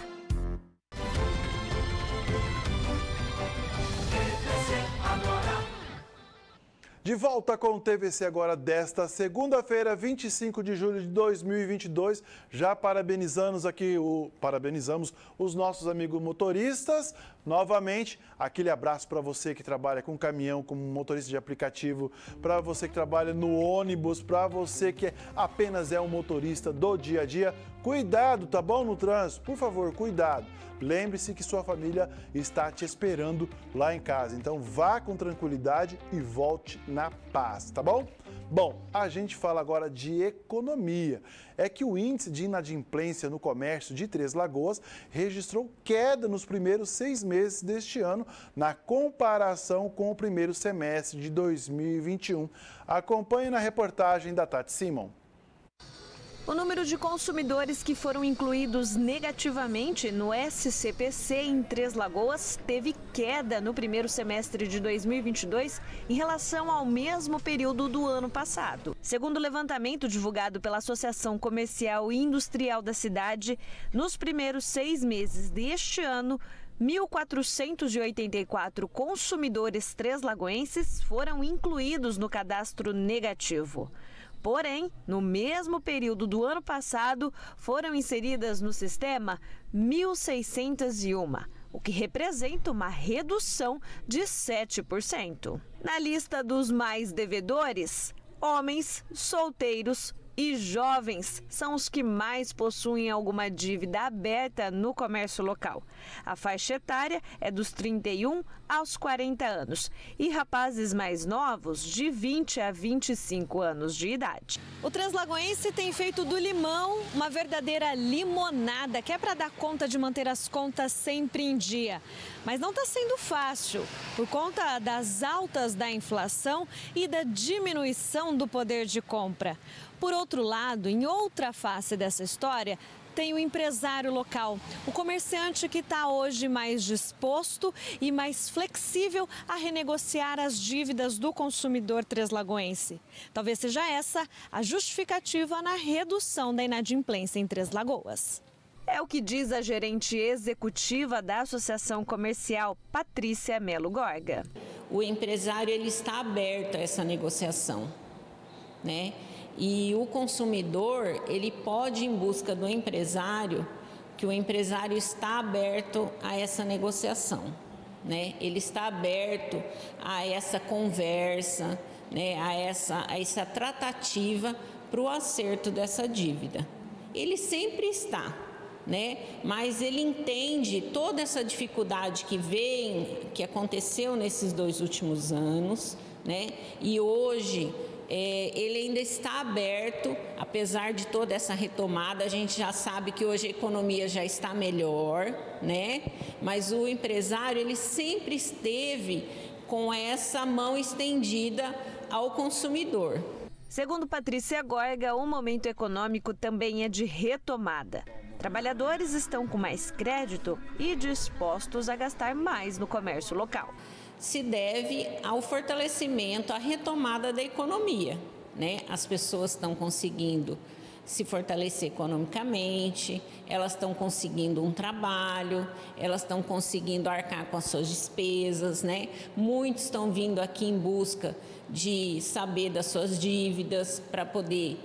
De volta com o TVC agora desta segunda-feira, 25 de julho de 2022. Já parabenizamos os nossos amigos motoristas. Novamente, aquele abraço para você que trabalha com caminhão, como motorista de aplicativo, para você que trabalha no ônibus, para você que apenas é um motorista do dia a dia. Cuidado, tá bom, no trânsito? Por favor, cuidado. Lembre-se que sua família está te esperando lá em casa. Então vá com tranquilidade e volte na paz, tá bom? Bom, a gente fala agora de economia. É que o índice de inadimplência no comércio de Três Lagoas registrou queda nos primeiros 6 meses deste ano, na comparação com o primeiro semestre de 2021. Acompanhe na reportagem da Tati Simon. O número de consumidores que foram incluídos negativamente no SCPC em Três Lagoas teve queda no primeiro semestre de 2022 em relação ao mesmo período do ano passado. Segundo o levantamento divulgado pela Associação Comercial e Industrial da cidade, nos primeiros 6 meses deste ano, 1.484 consumidores treslagoenses foram incluídos no cadastro negativo. Porém, no mesmo período do ano passado, foram inseridas no sistema 1.601, o que representa uma redução de 7%. Na lista dos mais devedores, homens, solteiros e jovens são os que mais possuem alguma dívida aberta no comércio local. A faixa etária é dos 31 aos 40 anos e rapazes mais novos de 20 a 25 anos de idade. O translagoense tem feito do limão uma verdadeira limonada, que é para dar conta de manter as contas sempre em dia. Mas não está sendo fácil, por conta das altas da inflação e da diminuição do poder de compra. Por outro lado, em outra face dessa história, tem o empresário local, o comerciante que está hoje mais disposto e mais flexível a renegociar as dívidas do consumidor treslagoense. Talvez seja essa a justificativa na redução da inadimplência em Três Lagoas. É o que diz a gerente executiva da Associação Comercial, Patrícia Melo Gorga. O empresário ele está aberto a essa negociação, né? E o consumidor, ele pode ir em busca do empresário, que o empresário está aberto a essa negociação, né? Ele está aberto a essa conversa, né? a essa tratativa para o acerto dessa dívida. Ele sempre está, né? Mas ele entende toda essa dificuldade que aconteceu nesses 2 últimos anos, né? E hoje ele ainda está aberto, apesar de toda essa retomada. A gente já sabe que hoje a economia já está melhor, né? Mas o empresário, ele sempre esteve com essa mão estendida ao consumidor. Segundo Patrícia Gorga, o momento econômico também é de retomada. Trabalhadores estão com mais crédito e dispostos a gastar mais no comércio local. Se deve ao fortalecimento, à retomada da economia, né? As pessoas estão conseguindo se fortalecer economicamente, elas estão conseguindo um trabalho, elas estão conseguindo arcar com as suas despesas, né? Muitos estão vindo aqui em busca de saber das suas dívidas para poder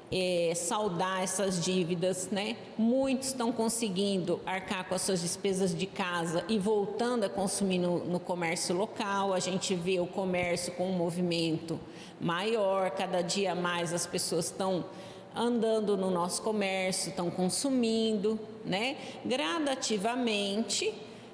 saldar essas dívidas, né? Muitos estão conseguindo arcar com as suas despesas de casa e voltando a consumir no comércio local. A gente vê o comércio com um movimento maior, cada dia mais as pessoas estão andando no nosso comércio, estão consumindo, né? Gradativamente,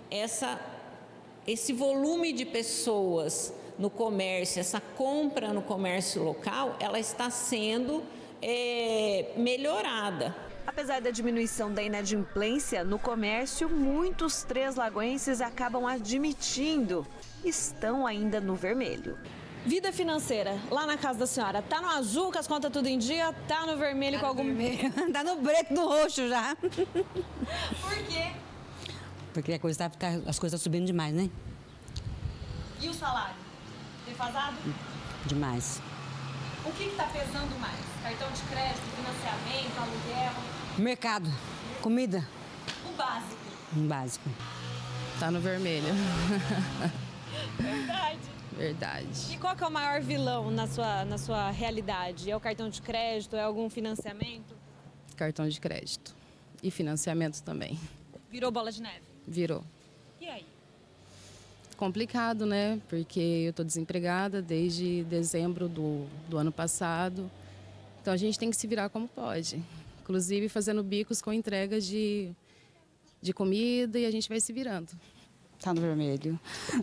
esse volume de pessoas no comércio, essa compra no comércio local, ela está sendo melhorada. Apesar da diminuição da inadimplência no comércio, muitos treslagoenses acabam admitindo estão ainda no vermelho. Vida financeira, lá na casa da senhora, tá no azul com as contas tudo em dia, tá no vermelho com algum... Tá no preto, no roxo já. Por quê? Porque as coisas estão subindo demais, né? E o salário? Defasado? Demais. O que tá pesando mais? Cartão de crédito, financiamento, aluguel? Mercado, comida. O básico. O básico. Tá no vermelho. Verdade. Verdade. E qual que é o maior vilão na sua realidade? É o cartão de crédito? É algum financiamento? Cartão de crédito. E financiamento também. Virou bola de neve? Virou. E aí? Complicado, né? Porque eu tô desempregada desde dezembro do ano passado. Então a gente tem que se virar como pode. Inclusive fazendo bicos com entregas de comida e a gente vai se virando. Tá no vermelho.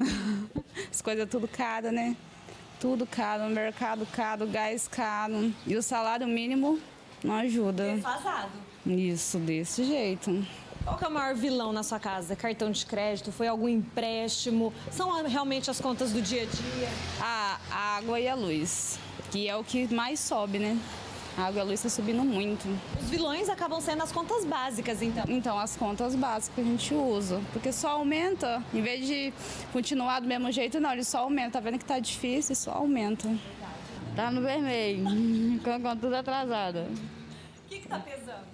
As coisas tudo caro, né? Tudo caro, no mercado caro, gás caro. E o salário mínimo não ajuda. Defasado. Isso, desse jeito. Qual que é o maior vilão na sua casa? Cartão de crédito? Foi algum empréstimo? São realmente as contas do dia a dia? A água e a luz, que é o que mais sobe, né? A água e a luz está subindo muito. Os vilões acabam sendo as contas básicas, então? Então, as contas básicas que a gente usa. Porque só aumenta, em vez de continuar do mesmo jeito, não, ele só aumenta. Tá vendo que tá difícil, só aumenta. Tá no vermelho, com a conta tudo atrasada. O que tá pesando?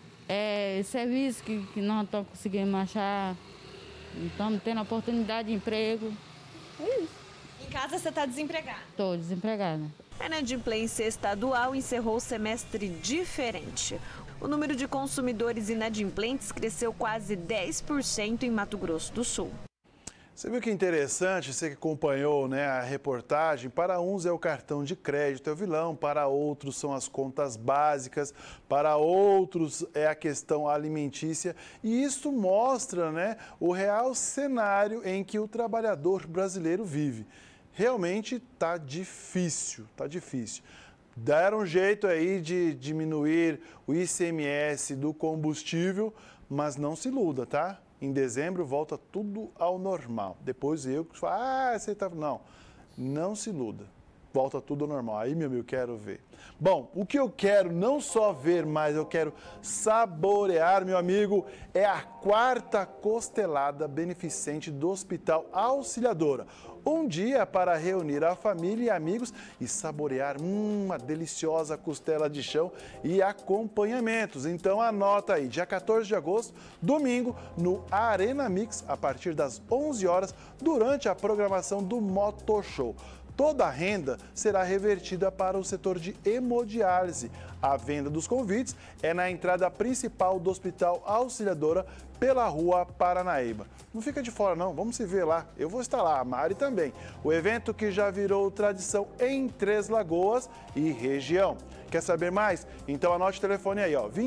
É serviço que não estão conseguindo achar, não estamos tendo oportunidade de emprego. É isso. Em casa você está desempregada? Estou desempregada. A inadimplência estadual encerrou o semestre diferente. O número de consumidores inadimplentes cresceu quase 10% em Mato Grosso do Sul. Você viu que interessante, você que acompanhou, né, a reportagem, para uns é o cartão de crédito, é o vilão, para outros são as contas básicas, para outros é a questão alimentícia, e isso mostra, né, o real cenário em que o trabalhador brasileiro vive. Realmente está difícil, está difícil. Deram um jeito aí de diminuir o ICMS do combustível, mas não se iluda, tá? Em dezembro volta tudo ao normal. Depois eu que falo, você tá... Não se iluda. Volta tudo ao normal. Aí, meu amigo, quero ver. Bom, o que eu quero não só ver, mas eu quero saborear, meu amigo, é a 4ª costelada beneficente do Hospital Auxiliadora. Um dia para reunir a família e amigos e saborear uma deliciosa costela de chão e acompanhamentos. Então anota aí, dia 14 de agosto, domingo, no Arena Mix, a partir das 11 horas, durante a programação do Moto Show. Toda a renda será revertida para o setor de hemodiálise. A venda dos convites é na entrada principal do Hospital Auxiliadora, pela Rua Paranaíba. Não fica de fora não, vamos se ver lá. Eu vou estar lá, a Mari também. O evento que já virou tradição em Três Lagoas e região. Quer saber mais? Então anote o telefone aí, ó,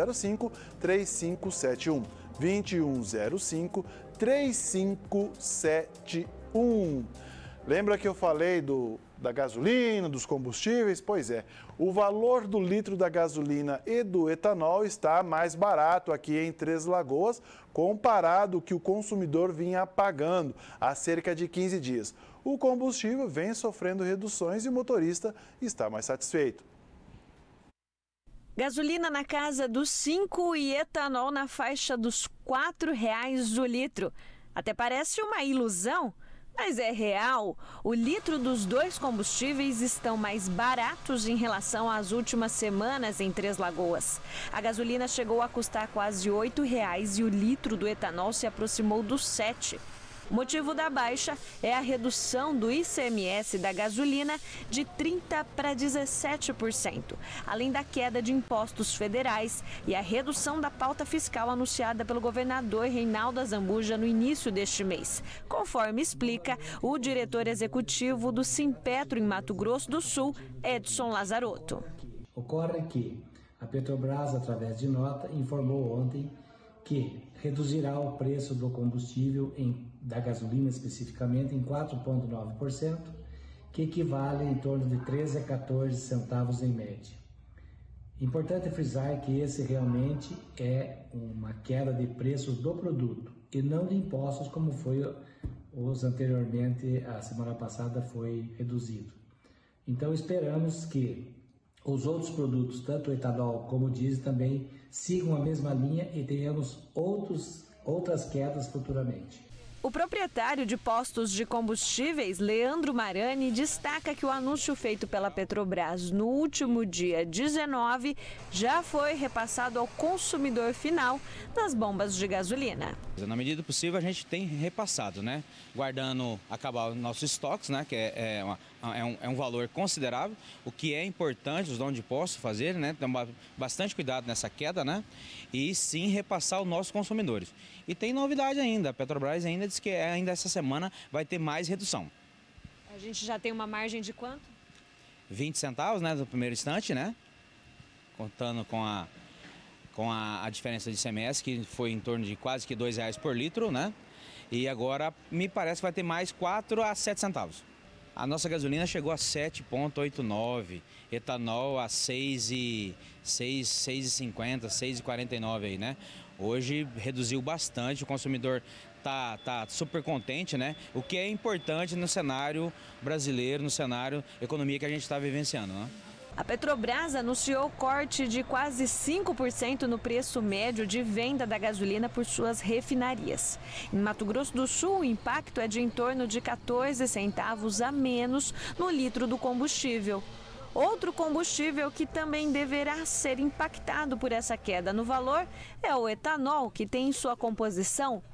2105-3571. 2105-3571. Lembra que eu falei da gasolina, dos combustíveis? Pois é, o valor do litro da gasolina e do etanol está mais barato aqui em Três Lagoas, comparado ao que o consumidor vinha pagando há cerca de 15 dias. O combustível vem sofrendo reduções e o motorista está mais satisfeito. Gasolina na casa dos 5 e etanol na faixa dos R$4 o litro. Até parece uma ilusão, mas é real. O litro dos dois combustíveis estão mais baratos em relação às últimas semanas em Três Lagoas. A gasolina chegou a custar quase R$8 e o litro do etanol se aproximou dos R$7. O motivo da baixa é a redução do ICMS da gasolina de 30% para 17%, além da queda de impostos federais e a redução da pauta fiscal anunciada pelo governador Reinaldo Azambuja no início deste mês, conforme explica o diretor executivo do Simpetro em Mato Grosso do Sul, Edson Lazarotto. Ocorre que a Petrobras, através de nota, informou ontem que reduzirá o preço do combustível, da gasolina especificamente, em 4,9%, que equivale em torno de 13 a 14 centavos em média. Importante frisar que esse realmente é uma queda de preço do produto e não de impostos como foi os anteriormente, a semana passada foi reduzido. Então esperamos que os outros produtos, tanto o etanol como o diesel, também sigam a mesma linha e tenhamos outras quedas futuramente. O proprietário de postos de combustíveis, Leandro Marani, destaca que o anúncio feito pela Petrobras no último dia 19 já foi repassado ao consumidor final nas bombas de gasolina. Na medida do possível, a gente tem repassado, né? Guardando, acabar os nossos estoques, né? Que é um valor considerável. O que é importante, os donos de postos fazer, né? Tomar bastante cuidado nessa queda, né? E sim repassar aos nossos consumidores. E tem novidade ainda, a Petrobras ainda diz que ainda essa semana vai ter mais redução. A gente já tem uma margem de quanto? 20 centavos, né? No primeiro instante, né? Contando com a diferença de ICMS, que foi em torno de quase que R$2 por litro, né? E agora me parece que vai ter mais 4 a 7 centavos. A nossa gasolina chegou a 7,89, etanol a 6,50, 6,49 aí, né? Hoje reduziu bastante, o consumidor tá super contente, né? O que é importante no cenário brasileiro, no cenário economia que a gente está vivenciando, né? A Petrobras anunciou corte de quase 5% no preço médio de venda da gasolina por suas refinarias. Em Mato Grosso do Sul, o impacto é de em torno de 14 centavos a menos no litro do combustível. Outro combustível que também deverá ser impactado por essa queda no valor é o etanol, que tem em sua composição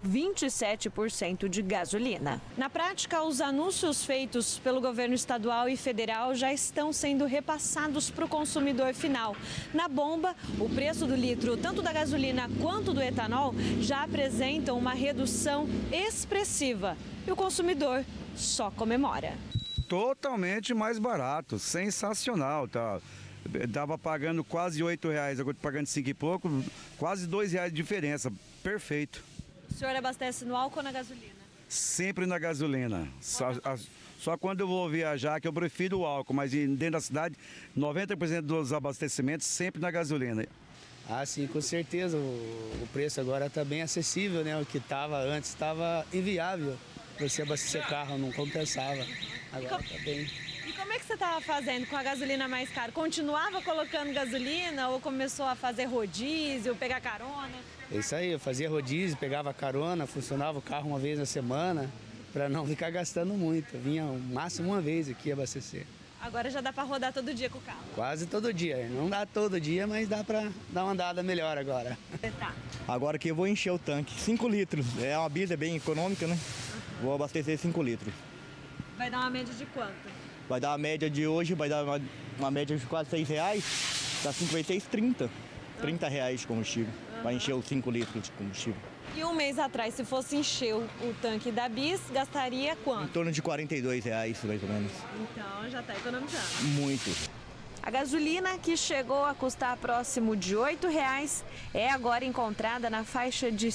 27% de gasolina. Na prática, os anúncios feitos pelo governo estadual e federal já estão sendo repassados para o consumidor final. Na bomba, o preço do litro, tanto da gasolina quanto do etanol, já apresentam uma redução expressiva e o consumidor só comemora. Totalmente mais barato, sensacional, tá? Dava pagando quase R$8, agora pagando 5 e pouco, quase R$2 de diferença, perfeito. O senhor abastece no álcool ou na gasolina? Sempre na gasolina, só quando eu vou viajar que eu prefiro o álcool, mas dentro da cidade, 90% dos abastecimentos sempre na gasolina. Ah, sim, com certeza, o preço agora está bem acessível, né? O que antes estava inviável, você abastecer carro, não compensava. Agora tá bem. E como é que você estava fazendo com a gasolina mais cara? Continuava colocando gasolina ou começou a fazer rodízio, pegar carona? É isso aí, eu fazia rodízio, pegava carona, funcionava o carro uma vez na semana, para não ficar gastando muito. Eu vinha o máximo uma vez aqui abastecer. Agora já dá para rodar todo dia com o carro? Quase todo dia. Não dá todo dia, mas dá para dar uma andada melhor agora. Tá. Agora que eu vou encher o tanque, 5 litros. É uma bida bem econômica, né? Vou abastecer 5 litros. Vai dar uma média de quanto? Vai dar a média de hoje, vai dar uma média de quase R$6. Dá 56, 30. R$30 de combustível. Vai encher os 5 litros de combustível. E um mês atrás, se fosse encher o tanque da Bis, gastaria quanto? Em torno de R$42, mais ou menos. Então já está economizando. Muito. A gasolina, que chegou a custar próximo de R$8, é agora encontrada na faixa de R$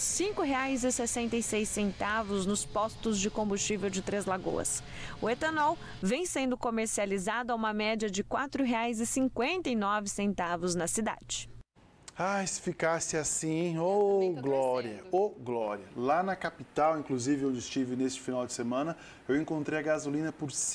5,66 nos postos de combustível de Três Lagoas. O etanol vem sendo comercializado a uma média de R$ 4,59 na cidade. Ai, se ficasse assim, ô glória, ô glória. Lá na capital, inclusive onde estive neste final de semana, eu encontrei a gasolina por R$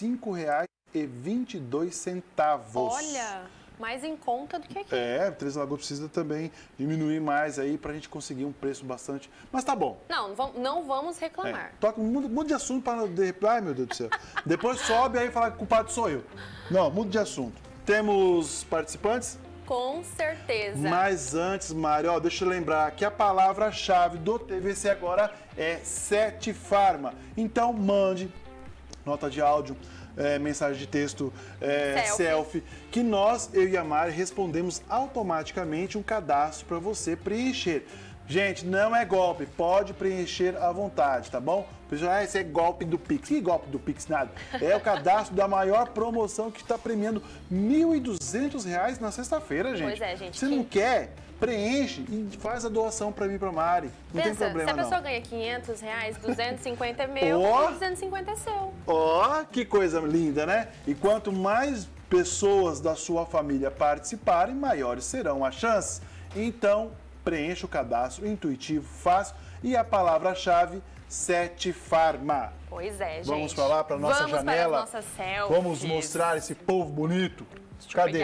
5,22. Olha, mais em conta do que aqui. É, Três Lagoas precisa também diminuir mais aí pra gente conseguir um preço bastante... Mas tá bom. Não vamos reclamar. Muda de assunto para... Ai, meu Deus do céu. Depois sobe aí e fala que o culpado sou eu. Não, muda de assunto. Temos participantes? Com certeza. Mas antes, Mário, ó, deixa eu lembrar que a palavra-chave do TVC agora é 7 Farma. Então, mande nota de áudio, mensagem de texto, selfie, que nós, eu e a Mari, respondemos automaticamente um cadastro para você preencher. Gente, não é golpe, pode preencher à vontade, tá bom? Pessoal, esse é golpe do Pix. Que golpe do Pix? Nada. É o cadastro da maior promoção que está premiando R$ 1.200 na sexta-feira, gente. Pois é, gente. Se não quer, preenche e faz a doação para mim e para Mari. Não tem problema, se a pessoa ganha R$500, 250 é meu, e 250 é seu. Ó, que coisa linda, né? E quanto mais pessoas da sua família participarem, maiores serão as chances. Então, preencha o cadastro intuitivo, fácil e a palavra-chave 7 Farma. Pois é, gente. Vamos falar para nossa janela? Para as nossas selfies. Vamos mostrar esse povo bonito. Cadê?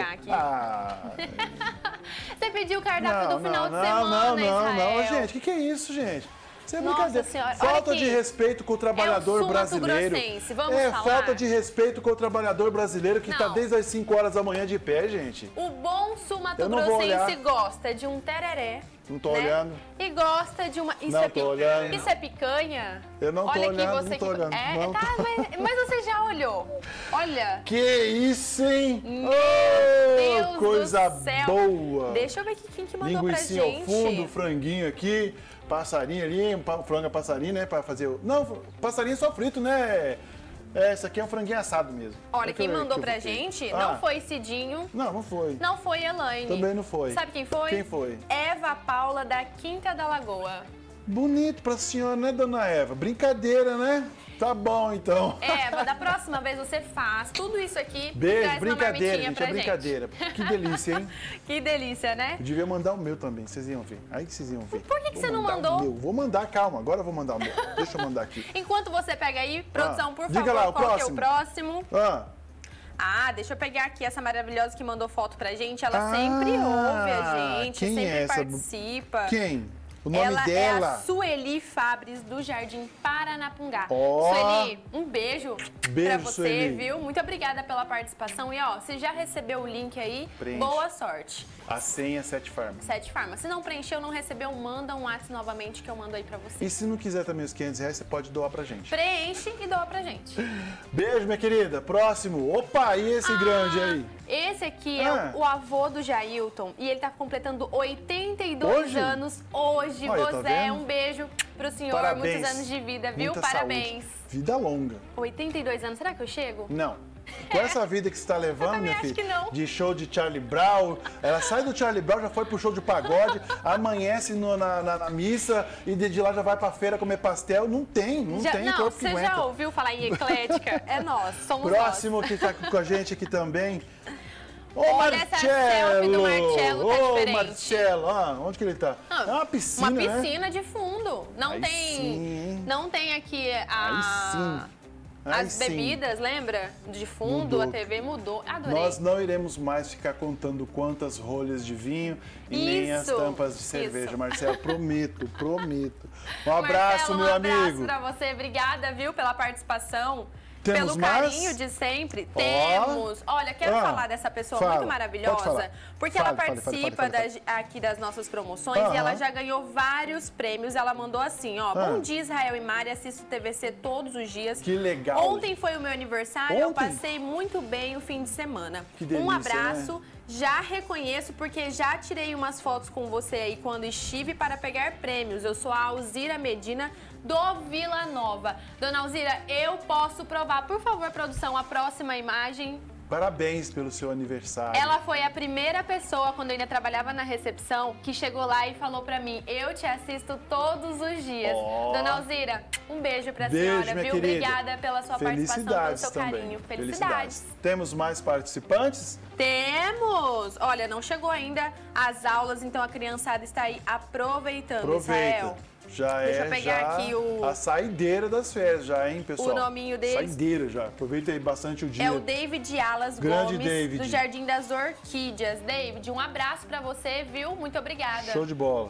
Você pediu o cardápio do final de semana, Não, gente. O que é isso, gente? Isso é brincadeira. Senhora, falta de respeito com o trabalhador brasileiro. Vamos falar. Falta de respeito com o trabalhador brasileiro que está desde as 5 horas da manhã de pé, gente. O bom sul-mato-grossense gosta de um tereré. Não tô olhando. E gosta de uma... Não tô olhando. Isso é picanha? Eu não tô olhando, Olha aqui, não tô olhando. Não, tá, mas você já olhou. Olha. Que isso, hein? Meu Deus coisa do céu. boa. Deixa eu ver aqui quem que mandou pra gente. Linguicinha ao fundo, franguinho aqui, passarinho ali, frango a passarinho, né? Pra fazer o... Não, passarinho só frito, né? Esse aqui é um franguinho assado mesmo. Olha, quem mandou pra gente não foi Cidinho. Não foi. Não foi Elaine. Também não foi. Sabe quem foi? Quem foi? Eva Paula, da Quinta da Lagoa. Bonito pra senhora, né, dona Eva? Brincadeira, né? Tá bom, então. Eva, da próxima vez você faz tudo isso aqui. Beijo, brincadeira, gente, é brincadeira. Que delícia, hein? Que delícia, né? Eu devia mandar o meu também, vocês iam ver. Aí que vocês iam ver. Por que você não mandou? Vou mandar, calma, agora eu vou mandar o meu. Deixa eu mandar aqui. Enquanto você pega aí, produção, por favor, diga lá, qual que é o próximo? Deixa eu pegar aqui essa maravilhosa que mandou foto pra gente. Ela sempre ouve a gente, sempre participa. Quem? O nome dela é a Sueli Fabres, do Jardim Paranapungá. Sueli, um beijo pra você, Sueli. viu? Muito obrigada pela participação. E ó, você já recebeu o link aí? Preenche. Boa sorte. A senha 7 Farma. 7 Farma. Se não preencheu, não recebeu, manda um WhatsApp novamente que eu mando aí pra você. E se não quiser também os R$500, você pode doar pra gente. Preenche e doa pra gente. Beijo, minha querida. Próximo. Opa, e esse grande aí? Esse aqui é o avô do Jailton e ele tá completando 82 anos hoje. Olha, tá José, um beijo pro senhor. Parabéns. Muitos anos de vida, viu? Muita Parabéns. Saúde. Vida longa. 82 anos, será que eu chego? Não. Com essa vida que você está levando, minha filha, que não. de show de Charlie Brown, ela sai do Charlie Brown, já foi pro show de pagode, amanhece na missa e de lá já vai pra feira comer pastel. Não tem corpo que você aguenta. já ouviu falar em eclética? É nós, somos Próximo nós. que tá com a gente aqui também. Ô, Olha essa selfie do Marcelo, tá diferente. Marcelo, onde que ele tá? É uma piscina, Uma piscina de fundo. Aí Não tem aqui as sim. bebidas, lembra? De fundo, a TV mudou. Adorei. Nós não iremos mais ficar contando quantas rolhas de vinho e nem as tampas de cerveja, Marcelo. Prometo. Um abraço, Marcelo, meu amigo. Um abraço pra você. Obrigada, viu, pela participação. Temos pelo mais? carinho de sempre. Temos. Olha, quero falar dessa pessoa muito maravilhosa, porque ela participa aqui das nossas promoções e ela já ganhou vários prêmios. Ela mandou assim, ó. Bom dia, Israel e Mari, assisto TVC todos os dias. Que legal. Ontem foi o meu aniversário, eu passei muito bem o fim de semana. Que delícia, um abraço. Né? Já reconheço porque já tirei umas fotos com você aí quando estive para pegar prêmios. Eu sou a Alzira Medina do Vila Nova. Dona Alzira, eu posso provar. Por favor, produção, a próxima imagem. Parabéns pelo seu aniversário. Ela foi a primeira pessoa, quando eu ainda trabalhava na recepção, que chegou lá e falou pra mim, eu te assisto todos os dias. Dona Alzira, um beijo pra senhora, viu? Querida. Obrigada pela sua participação, pelo seu carinho. Felicidades. Temos mais participantes? Temos! Olha, não chegou ainda as aulas, então a criançada está aí aproveitando, Israel. Deixa eu pegar aqui a saideira das férias já, hein, pessoal? O nominho deles. Saideira já. Aproveita aí bastante o dia. É o David Alas Grande Gomes, David. do Jardim das Orquídeas. David, um abraço pra você, viu? Muito obrigada. Show de bola.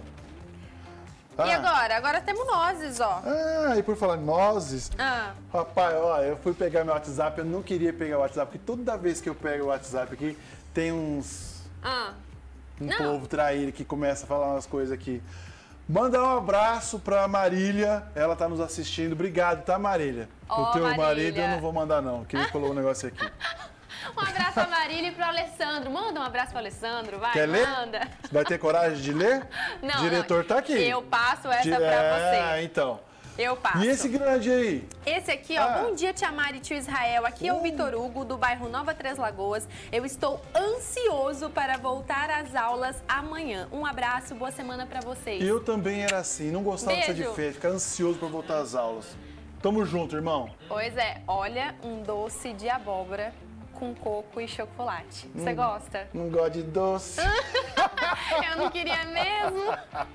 E agora? Agora temos nozes, ó. E por falar em nozes, rapaz, ó, eu fui pegar meu WhatsApp, eu não queria pegar o WhatsApp, porque toda vez que eu pego o WhatsApp aqui, tem uns... Um povo traíra que começa a falar umas coisas aqui. Mandar um abraço pra Marília, ela tá nos assistindo. Obrigado, tá, Marília? O teu marido eu não vou mandar, não, que ele falou um negócio aqui. Um abraço pra Marília e pro Alessandro. Manda um abraço pro Alessandro, vai, Quer ler? manda. Vai ter coragem de ler? Não, o diretor tá aqui. Eu passo essa pra você. Então. Eu passo. E esse grande aí? Esse aqui, ó, bom dia, tia Mari e tio Israel. Aqui é o Vitor Hugo, do bairro Nova Três Lagoas. Eu estou ansioso para voltar às aulas amanhã. Um abraço, boa semana pra vocês. Eu também era assim, não gostava de ser de férias, ficava ansioso para voltar às aulas. Tamo junto, irmão. Pois é, olha, um doce de abóbora com coco e chocolate. Você gosta? Não gosto de doce. Eu não queria mesmo.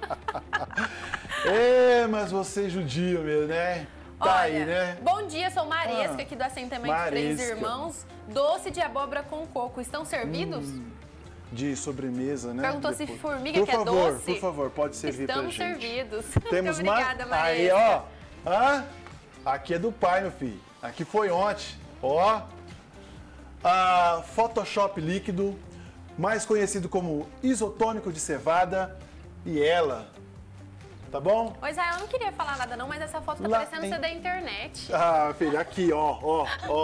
Mas você é judia mesmo, né? Tá. Olha, aí, né? Bom dia, sou Maresca, aqui do assentamento Três Irmãos. Doce de abóbora com coco. Estão servidos? De sobremesa, né? Perguntou se formiga que é doce. Por favor, pode servir pra gente. Estamos servidos. Temos Muito obrigada, Maresca. Aí, ó. Aqui é do pai, meu filho. Aqui foi ontem. Ó. Photoshop líquido, mais conhecido como isotônico de cevada. E ela. Tá bom? Ô, Israel, eu não queria falar nada não, mas essa foto tá parecendo ser da internet. Filha, aqui, ó.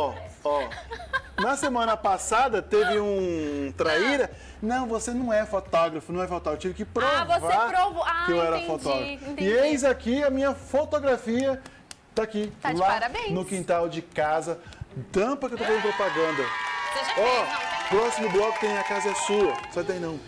Na semana passada teve um traíra. Não, você não é fotógrafo, Eu tive que provar você provou. que eu era fotógrafo. Entendi. E eis aqui a minha fotografia. Tá aqui. Tá de lá parabéns. No quintal de casa. Tampa que eu tô fazendo propaganda. Você já fez, não? Próximo bloco tem A Casa é Sua. Sai daí não.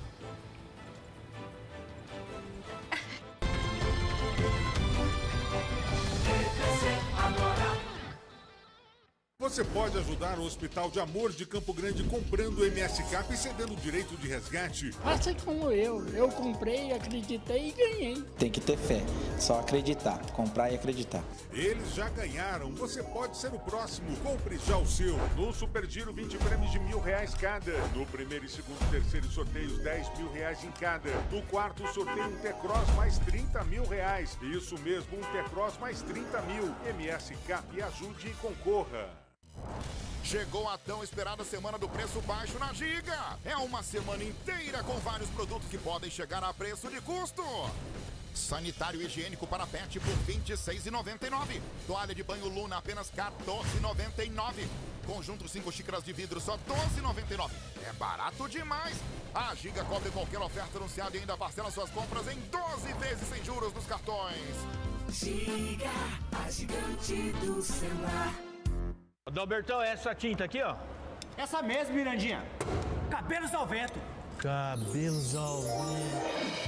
Você pode ajudar o Hospital de Amor de Campo Grande comprando o MS Cap e cedendo o direito de resgate. Assim como eu comprei, acreditei e ganhei. Tem que ter fé, só acreditar, comprar e acreditar. Eles já ganharam, você pode ser o próximo. Compre já o seu. No Super Giro, 20 prêmios de R$1.000 cada. No primeiro, segundo e terceiro sorteios, R$10.000 em cada. No quarto, sorteio um T-Cross mais R$30.000. Isso mesmo, um T-Cross mais 30 mil. MS Cap, ajude e concorra. Chegou a tão esperada semana do preço baixo na Giga. É uma semana inteira com vários produtos que podem chegar a preço de custo. Sanitário higiênico para pet por R$ 26,99. Toalha de banho Luna apenas R$ 14,99. Conjunto 5 xícaras de vidro só R$ 12,99. É barato demais. A Giga cobre qualquer oferta anunciada e ainda parcela suas compras em 12 vezes sem juros nos cartões. Giga, a gigante do celular. Dalbertão, essa tinta aqui, ó. Essa mesmo, Mirandinha. Cabelos ao vento. Cabelos ao vento.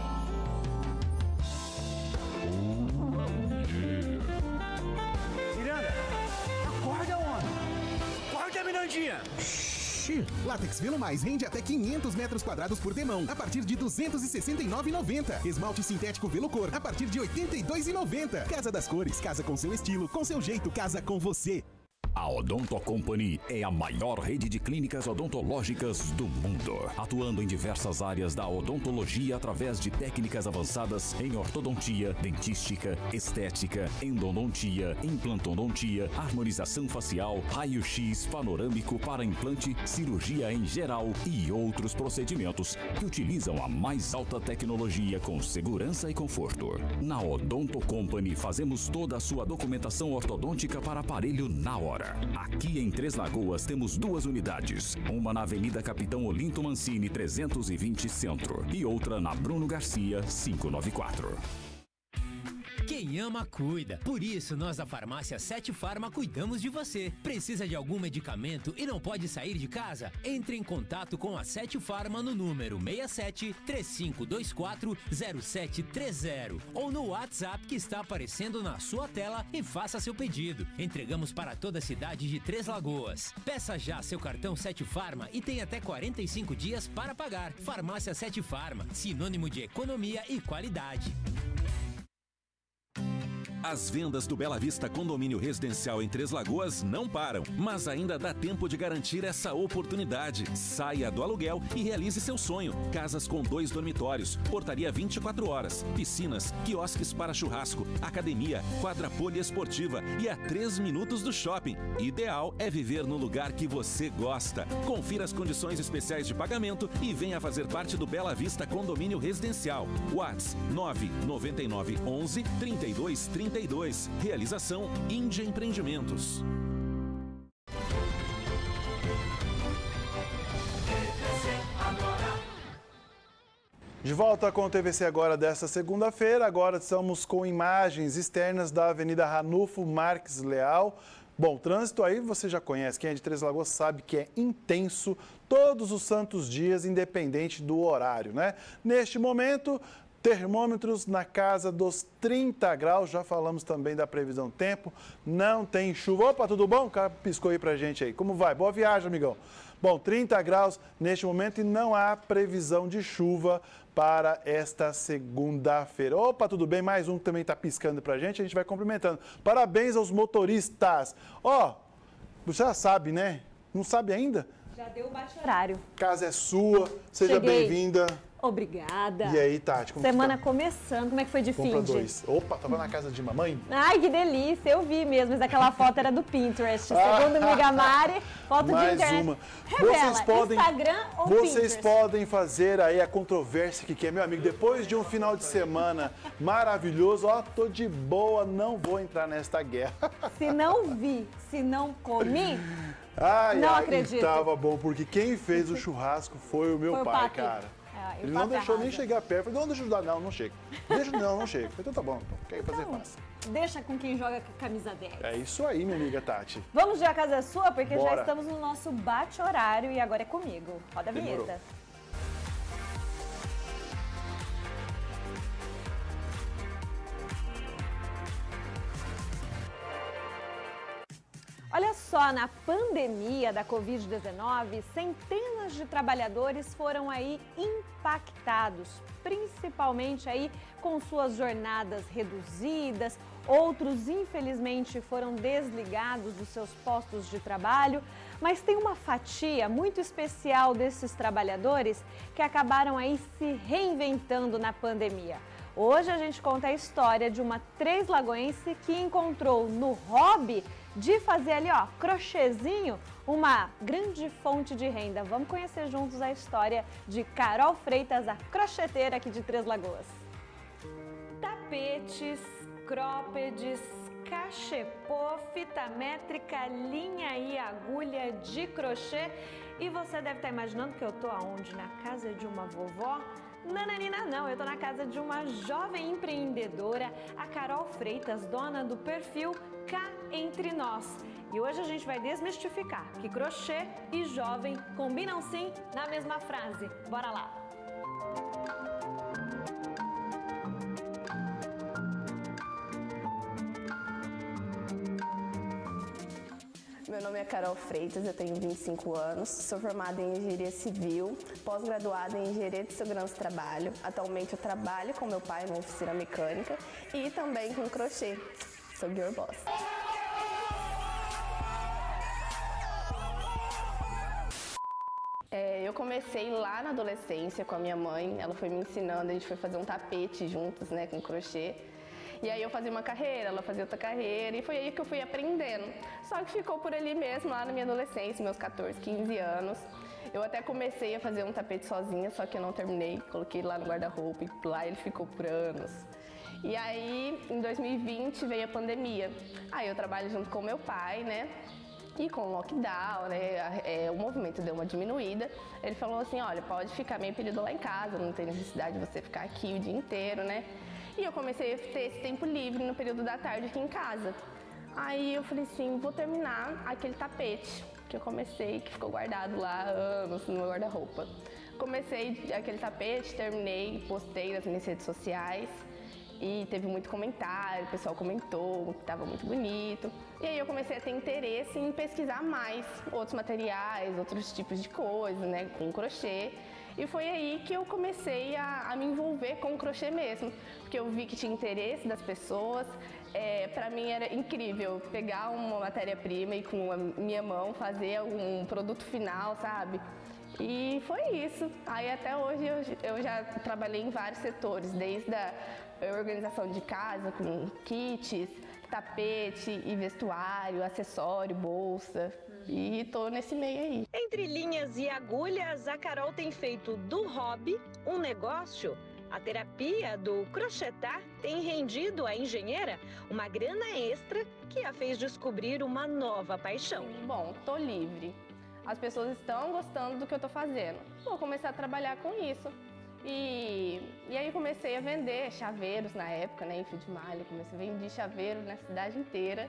Miranda, acorda, homem. Acorda, Mirandinha. Látex Velo Mais rende até 500 metros quadrados por demão, a partir de R$ 269,90. Esmalte sintético Velocor, a partir de R$ 82,90. Casa das Cores, casa com seu estilo, com seu jeito, casa com você. A Odonto Company é a maior rede de clínicas odontológicas do mundo, atuando em diversas áreas da odontologia através de técnicas avançadas em ortodontia, dentística, estética, endodontia, implantodontia, harmonização facial, raio-x panorâmico para implante, cirurgia em geral e outros procedimentos que utilizam a mais alta tecnologia com segurança e conforto. Na Odonto Company fazemos toda a sua documentação ortodôntica para aparelho na hora. Aqui em Três Lagoas temos 2 unidades, uma na Avenida Capitão Olinto Mancini 320 Centro e outra na Bruno Garcia 594. Quem ama, cuida. Por isso, nós da Farmácia 7 Farma cuidamos de você. Precisa de algum medicamento e não pode sair de casa? Entre em contato com a 7 Farma no número 67 3524 0730 ou no WhatsApp que está aparecendo na sua tela e faça seu pedido. Entregamos para toda a cidade de Três Lagoas. Peça já seu cartão 7 Farma e tem até 45 dias para pagar. Farmácia 7 Farma, sinônimo de economia e qualidade. As vendas do Bela Vista Condomínio Residencial em Três Lagoas não param, mas ainda dá tempo de garantir essa oportunidade. Saia do aluguel e realize seu sonho. Casas com 2 dormitórios, portaria 24 horas, piscinas, quiosques para churrasco, academia, quadra poliesportiva e a 3 minutos do shopping. Ideal é viver no lugar que você gosta. Confira as condições especiais de pagamento e venha fazer parte do Bela Vista Condomínio Residencial. WhatsApp 999 11 32 32. Realização Índia Empreendimentos. De volta com o TVC agora desta segunda-feira. Agora estamos com imagens externas da Avenida Ranulfo Marques Leal. Bom, o trânsito aí você já conhece, quem é de Três Lagoas sabe que é intenso todos os santos dias, independente do horário, né? Neste momento, Termômetros na casa dos 30 graus, já falamos também da previsão do tempo, não tem chuva. Opa, tudo bom? O cara piscou aí pra gente aí. Como vai? Boa viagem, amigão. Bom, 30 graus neste momento e não há previsão de chuva para esta segunda-feira. Opa, tudo bem? Mais um que também está piscando pra gente, a gente vai cumprimentando. Parabéns aos motoristas. Ó, você já sabe, né? Não sabe ainda? Já deu o bate-horário. Casa é sua, seja Cheguei. bem-vinda. Obrigada. E aí, Tati, como Semana tá? começando, como é que foi de Compra finde? 2. Opa, tava na casa de mamãe? Ai, que delícia, eu vi mesmo, mas aquela foto era do Pinterest. Segundo Miga Mari, foto mais de internet. uma. Revela, Instagram ou Vocês Pinterest? podem fazer aí a controvérsia que quer, meu amigo. Depois de um final de semana maravilhoso, ó, tô de boa, não vou entrar nesta guerra. Se não vi, se não comi, Ai, não ai, acredito. E tava bom, porque quem fez o churrasco foi o meu Foi o pai, papi. cara. É, Ele não deixou nem chegar perto. Falei, não, deixa eu ajudar. Não, não chega. Deixa, não chega. Falei, então tá bom, então. Quer fazer fácil. Deixa com quem joga com a camisa 10. É isso aí, minha amiga Tati. Vamos de A Casa é Sua, porque já Bora. estamos no nosso bate-horário e agora é comigo. Roda a Demorou. vinheta. Olha só, na pandemia da Covid-19, centenas de trabalhadores foram aí impactados, principalmente aí com suas jornadas reduzidas. Outros, infelizmente, foram desligados dos seus postos de trabalho. Mas tem uma fatia muito especial desses trabalhadores que acabaram aí se reinventando na pandemia. Hoje a gente conta a história de uma treslagoense que encontrou no hobby de fazer ali, ó, crochêzinho, uma grande fonte de renda. Vamos conhecer juntos a história de Carol Freitas, a crocheteira aqui de Três Lagoas. Tapetes, croppeds, cachepô, fita métrica, linha e agulha de crochê. E você deve estar imaginando que eu tô aonde? Na casa de uma vovó? Nananina, não, eu tô na casa de uma jovem empreendedora, a Carol Freitas, dona do perfil Cá Entre Nós. E hoje a gente vai desmistificar que crochê e jovem combinam sim na mesma frase. Bora lá! Meu nome é Carol Freitas, eu tenho 25 anos, sou formada em Engenharia Civil, pós-graduada em Engenharia de Segurança do Trabalho. Atualmente eu trabalho com meu pai numa oficina mecânica e também com crochê. Sou girl boss. Eu comecei lá na adolescência com a minha mãe, ela foi me ensinando, a gente foi fazer um tapete juntos, né, com crochê. E aí eu fazia uma carreira, ela fazia outra carreira, e foi aí que eu fui aprendendo. Só que ficou por ali mesmo, lá na minha adolescência, meus 14, 15 anos. Eu até comecei a fazer um tapete sozinha, só que eu não terminei, coloquei lá no guarda-roupa e lá ele ficou por anos. E aí, em 2020, veio a pandemia. Aí eu trabalho junto com meu pai, né? E com o lockdown, né, o movimento deu uma diminuída. Ele falou assim, olha, pode ficar meio período lá em casa, não tem necessidade de você ficar aqui o dia inteiro, né? E eu comecei a ter esse tempo livre no período da tarde aqui em casa. Aí eu falei assim, vou terminar aquele tapete que eu comecei, que ficou guardado lá há anos no meu guarda-roupa. Comecei aquele tapete, terminei, postei nas minhas redes sociais. E teve muito comentário, o pessoal comentou que estava muito bonito. E aí eu comecei a ter interesse em pesquisar mais outros materiais, outros tipos de coisas, né, com crochê. E foi aí que eu comecei a me envolver com o crochê mesmo, porque eu vi que tinha interesse das pessoas. Para mim era incrível pegar uma matéria-prima e com a minha mão fazer um produto final, sabe? E foi isso. Aí até hoje eu já trabalhei em vários setores, desde a organização de casa com kits, tapete e vestuário, acessório, bolsa. E tô nesse meio aí. Entre linhas e agulhas, a Carol tem feito do hobby um negócio. A terapia do crochetar tem rendido à engenheira uma grana extra que a fez descobrir uma nova paixão. Bom, tô livre. As pessoas estão gostando do que eu tô fazendo. Vou começar a trabalhar com isso. E aí comecei a vender chaveiros na época, né, em fio de malha. Comecei a vender chaveiro na cidade inteira.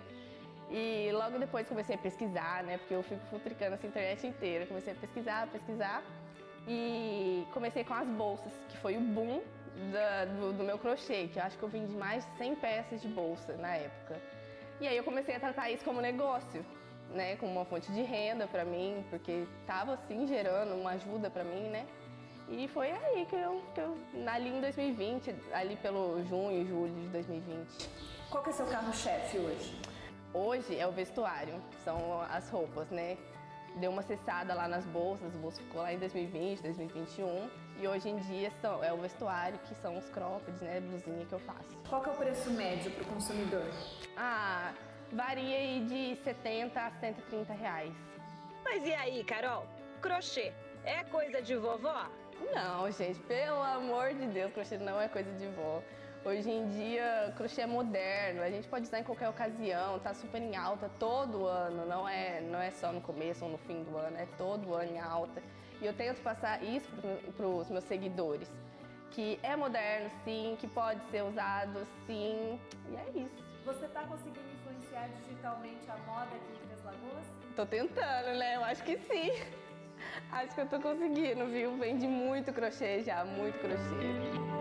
E logo depois comecei a pesquisar, né, porque eu fico futricando essa internet inteira. Comecei a pesquisar e comecei com as bolsas, que foi o boom do meu crochê, que eu acho que eu vendi mais de 100 peças de bolsa na época. E aí eu comecei a tratar isso como negócio, né, como uma fonte de renda para mim, porque estava assim gerando uma ajuda para mim, né? E foi aí que eu ali em 2020, ali pelo junho, julho de 2020. Qual que é seu carro-chefe hoje? Hoje é o vestuário, são as roupas, né? Deu uma cessada lá nas bolsas, o bolso ficou lá em 2020, 2021. E hoje em dia é o vestuário, que são os croppeds, né, blusinha que eu faço. Qual que é o preço médio para o consumidor? Ah, varia aí de 70 a 130 reais. Mas e aí, Carol? Crochê é coisa de vovó? Não, gente, pelo amor de Deus, crochê não é coisa de vó. Hoje em dia, crochê é moderno, a gente pode usar em qualquer ocasião, tá super em alta todo ano, não é só no começo ou no fim do ano, é todo ano em alta. E eu tento passar isso para os meus seguidores, que é moderno sim, que pode ser usado sim, e é isso. Você tá conseguindo influenciar digitalmente a moda aqui em Três Lagoas? Tô tentando, né? Eu acho que sim. Acho que eu tô conseguindo, viu? Vende muito crochê já, muito crochê.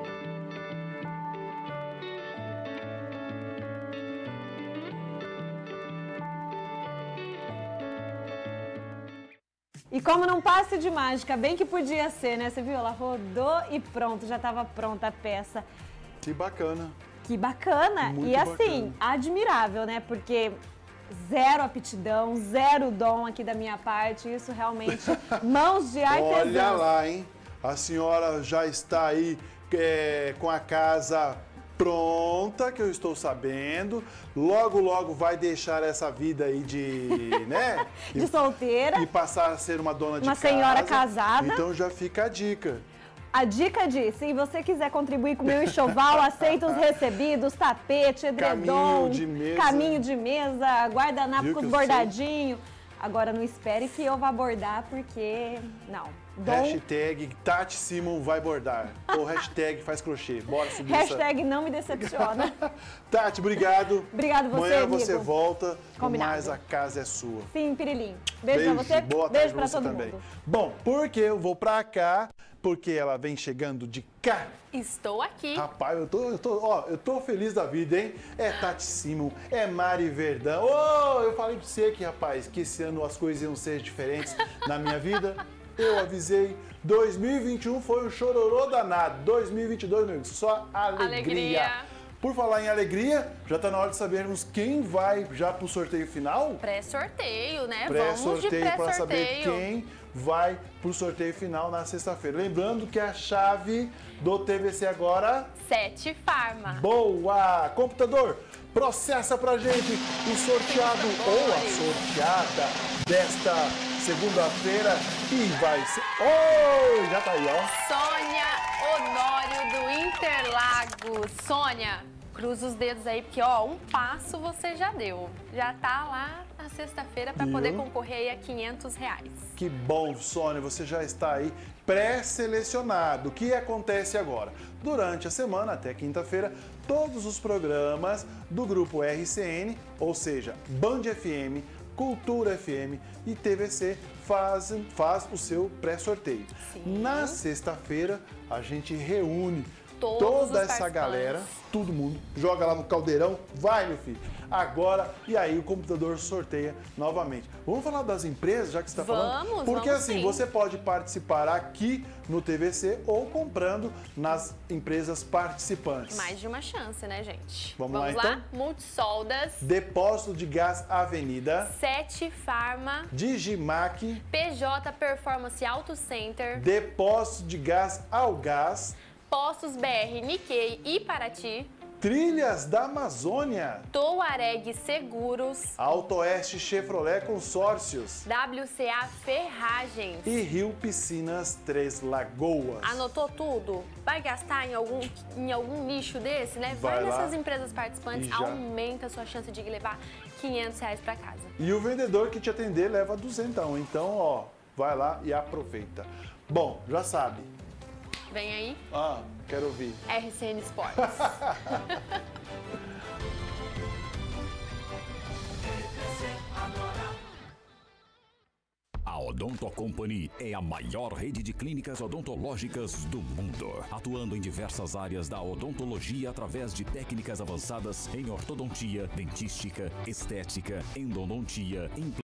E como num passe de mágica, bem que podia ser, né? Você viu? Ela rodou e pronto, já estava pronta a peça. Que bacana. Que bacana. Muito e assim, bacana. Admirável, né? Porque zero aptidão, zero dom aqui da minha parte. Isso realmente, mãos de artesãos. Olha lá, hein? A senhora já está aí com a casa pronta, que eu estou sabendo. Logo, logo vai deixar essa vida aí de, né? De solteira. E passar a ser uma dona de casa. Uma senhora casada. Então já fica a dica. A dica de, se você quiser contribuir com o meu enxoval, aceita os recebidos, tapete, edredom, caminho de mesa, guardanapo bordadinho. Agora não espere que eu vá bordar, porque não. Hashtag Tati Simon vai bordar. Ou hashtag faz crochê. Bora subir hashtag não me decepciona. Tati, obrigado. Obrigado você, amanhã amigo. Você volta, Combinado. mas a casa é sua. Sim, Pirilim. Beijo pra você, boa beijo tarde pra você todo também. mundo. Bom, porque eu vou pra cá, porque ela vem chegando de cá. Estou aqui. Rapaz, eu tô feliz da vida, hein? É Tati Simon, é Mari Verdão. Oh, eu falei pra você que, rapaz, que esse ano as coisas iam ser diferentes na minha vida. Eu avisei. 2021 foi um chororô danado. 2022, meu amigo, só alegria. Por falar em alegria, já tá na hora de sabermos quem vai já pro sorteio final? Pré-sorteio, né? Vamos de pré-sorteio para saber pré-sorteio. quem vai pro sorteio final na sexta-feira. Lembrando que a chave do TVC agora... 7 Farma. Boa! Computador, processa pra gente o sorteado ou a sorteada desta segunda-feira e vai ser... Oh, já tá aí, ó. Sônia Honório do Interlagos. Sônia, cruza os dedos aí, porque ó, um passo você já deu. Já tá lá na sexta-feira para poder concorrer aí a R$500. Que bom, Sônia, você já está aí pré-selecionado. O que acontece agora? Durante a semana, até quinta-feira, todos os programas do Grupo RCN, ou seja, Band FM, Cultura FM e TVC faz o seu pré-sorteio. Na sexta-feira, a gente reúne toda essa galera, todo mundo, joga lá no caldeirão, vai, meu filho. Agora, e aí o computador sorteia novamente. Vamos falar das empresas, já que você está falando? Porque assim, sim. Você pode participar aqui no TVC ou comprando nas empresas participantes. Mais de uma chance, né, gente? Vamos lá, então? Multisoldas. Depósito de Gás Avenida. 7 Farma. Digimac. PJ Performance Auto Center. Depósito de Gás Algás. Postos BR Nikkei e Paraty. Trilhas da Amazônia. Touareg Seguros. Auto Oeste Chevrolet Consórcios. WCA Ferragens. E Rio Piscinas Três Lagoas. Anotou tudo? Vai gastar em algum nicho desse, né? Vai nessas empresas participantes, aumenta a sua chance de levar R$500 para casa. E o vendedor que te atender leva 200. Então, ó, vai lá e aproveita. Bom, já sabe. Vem aí. Quero ouvir. RCN Sports. A Odonto Company é a maior rede de clínicas odontológicas do mundo, atuando em diversas áreas da odontologia através de técnicas avançadas em ortodontia, dentística, estética, endodontia,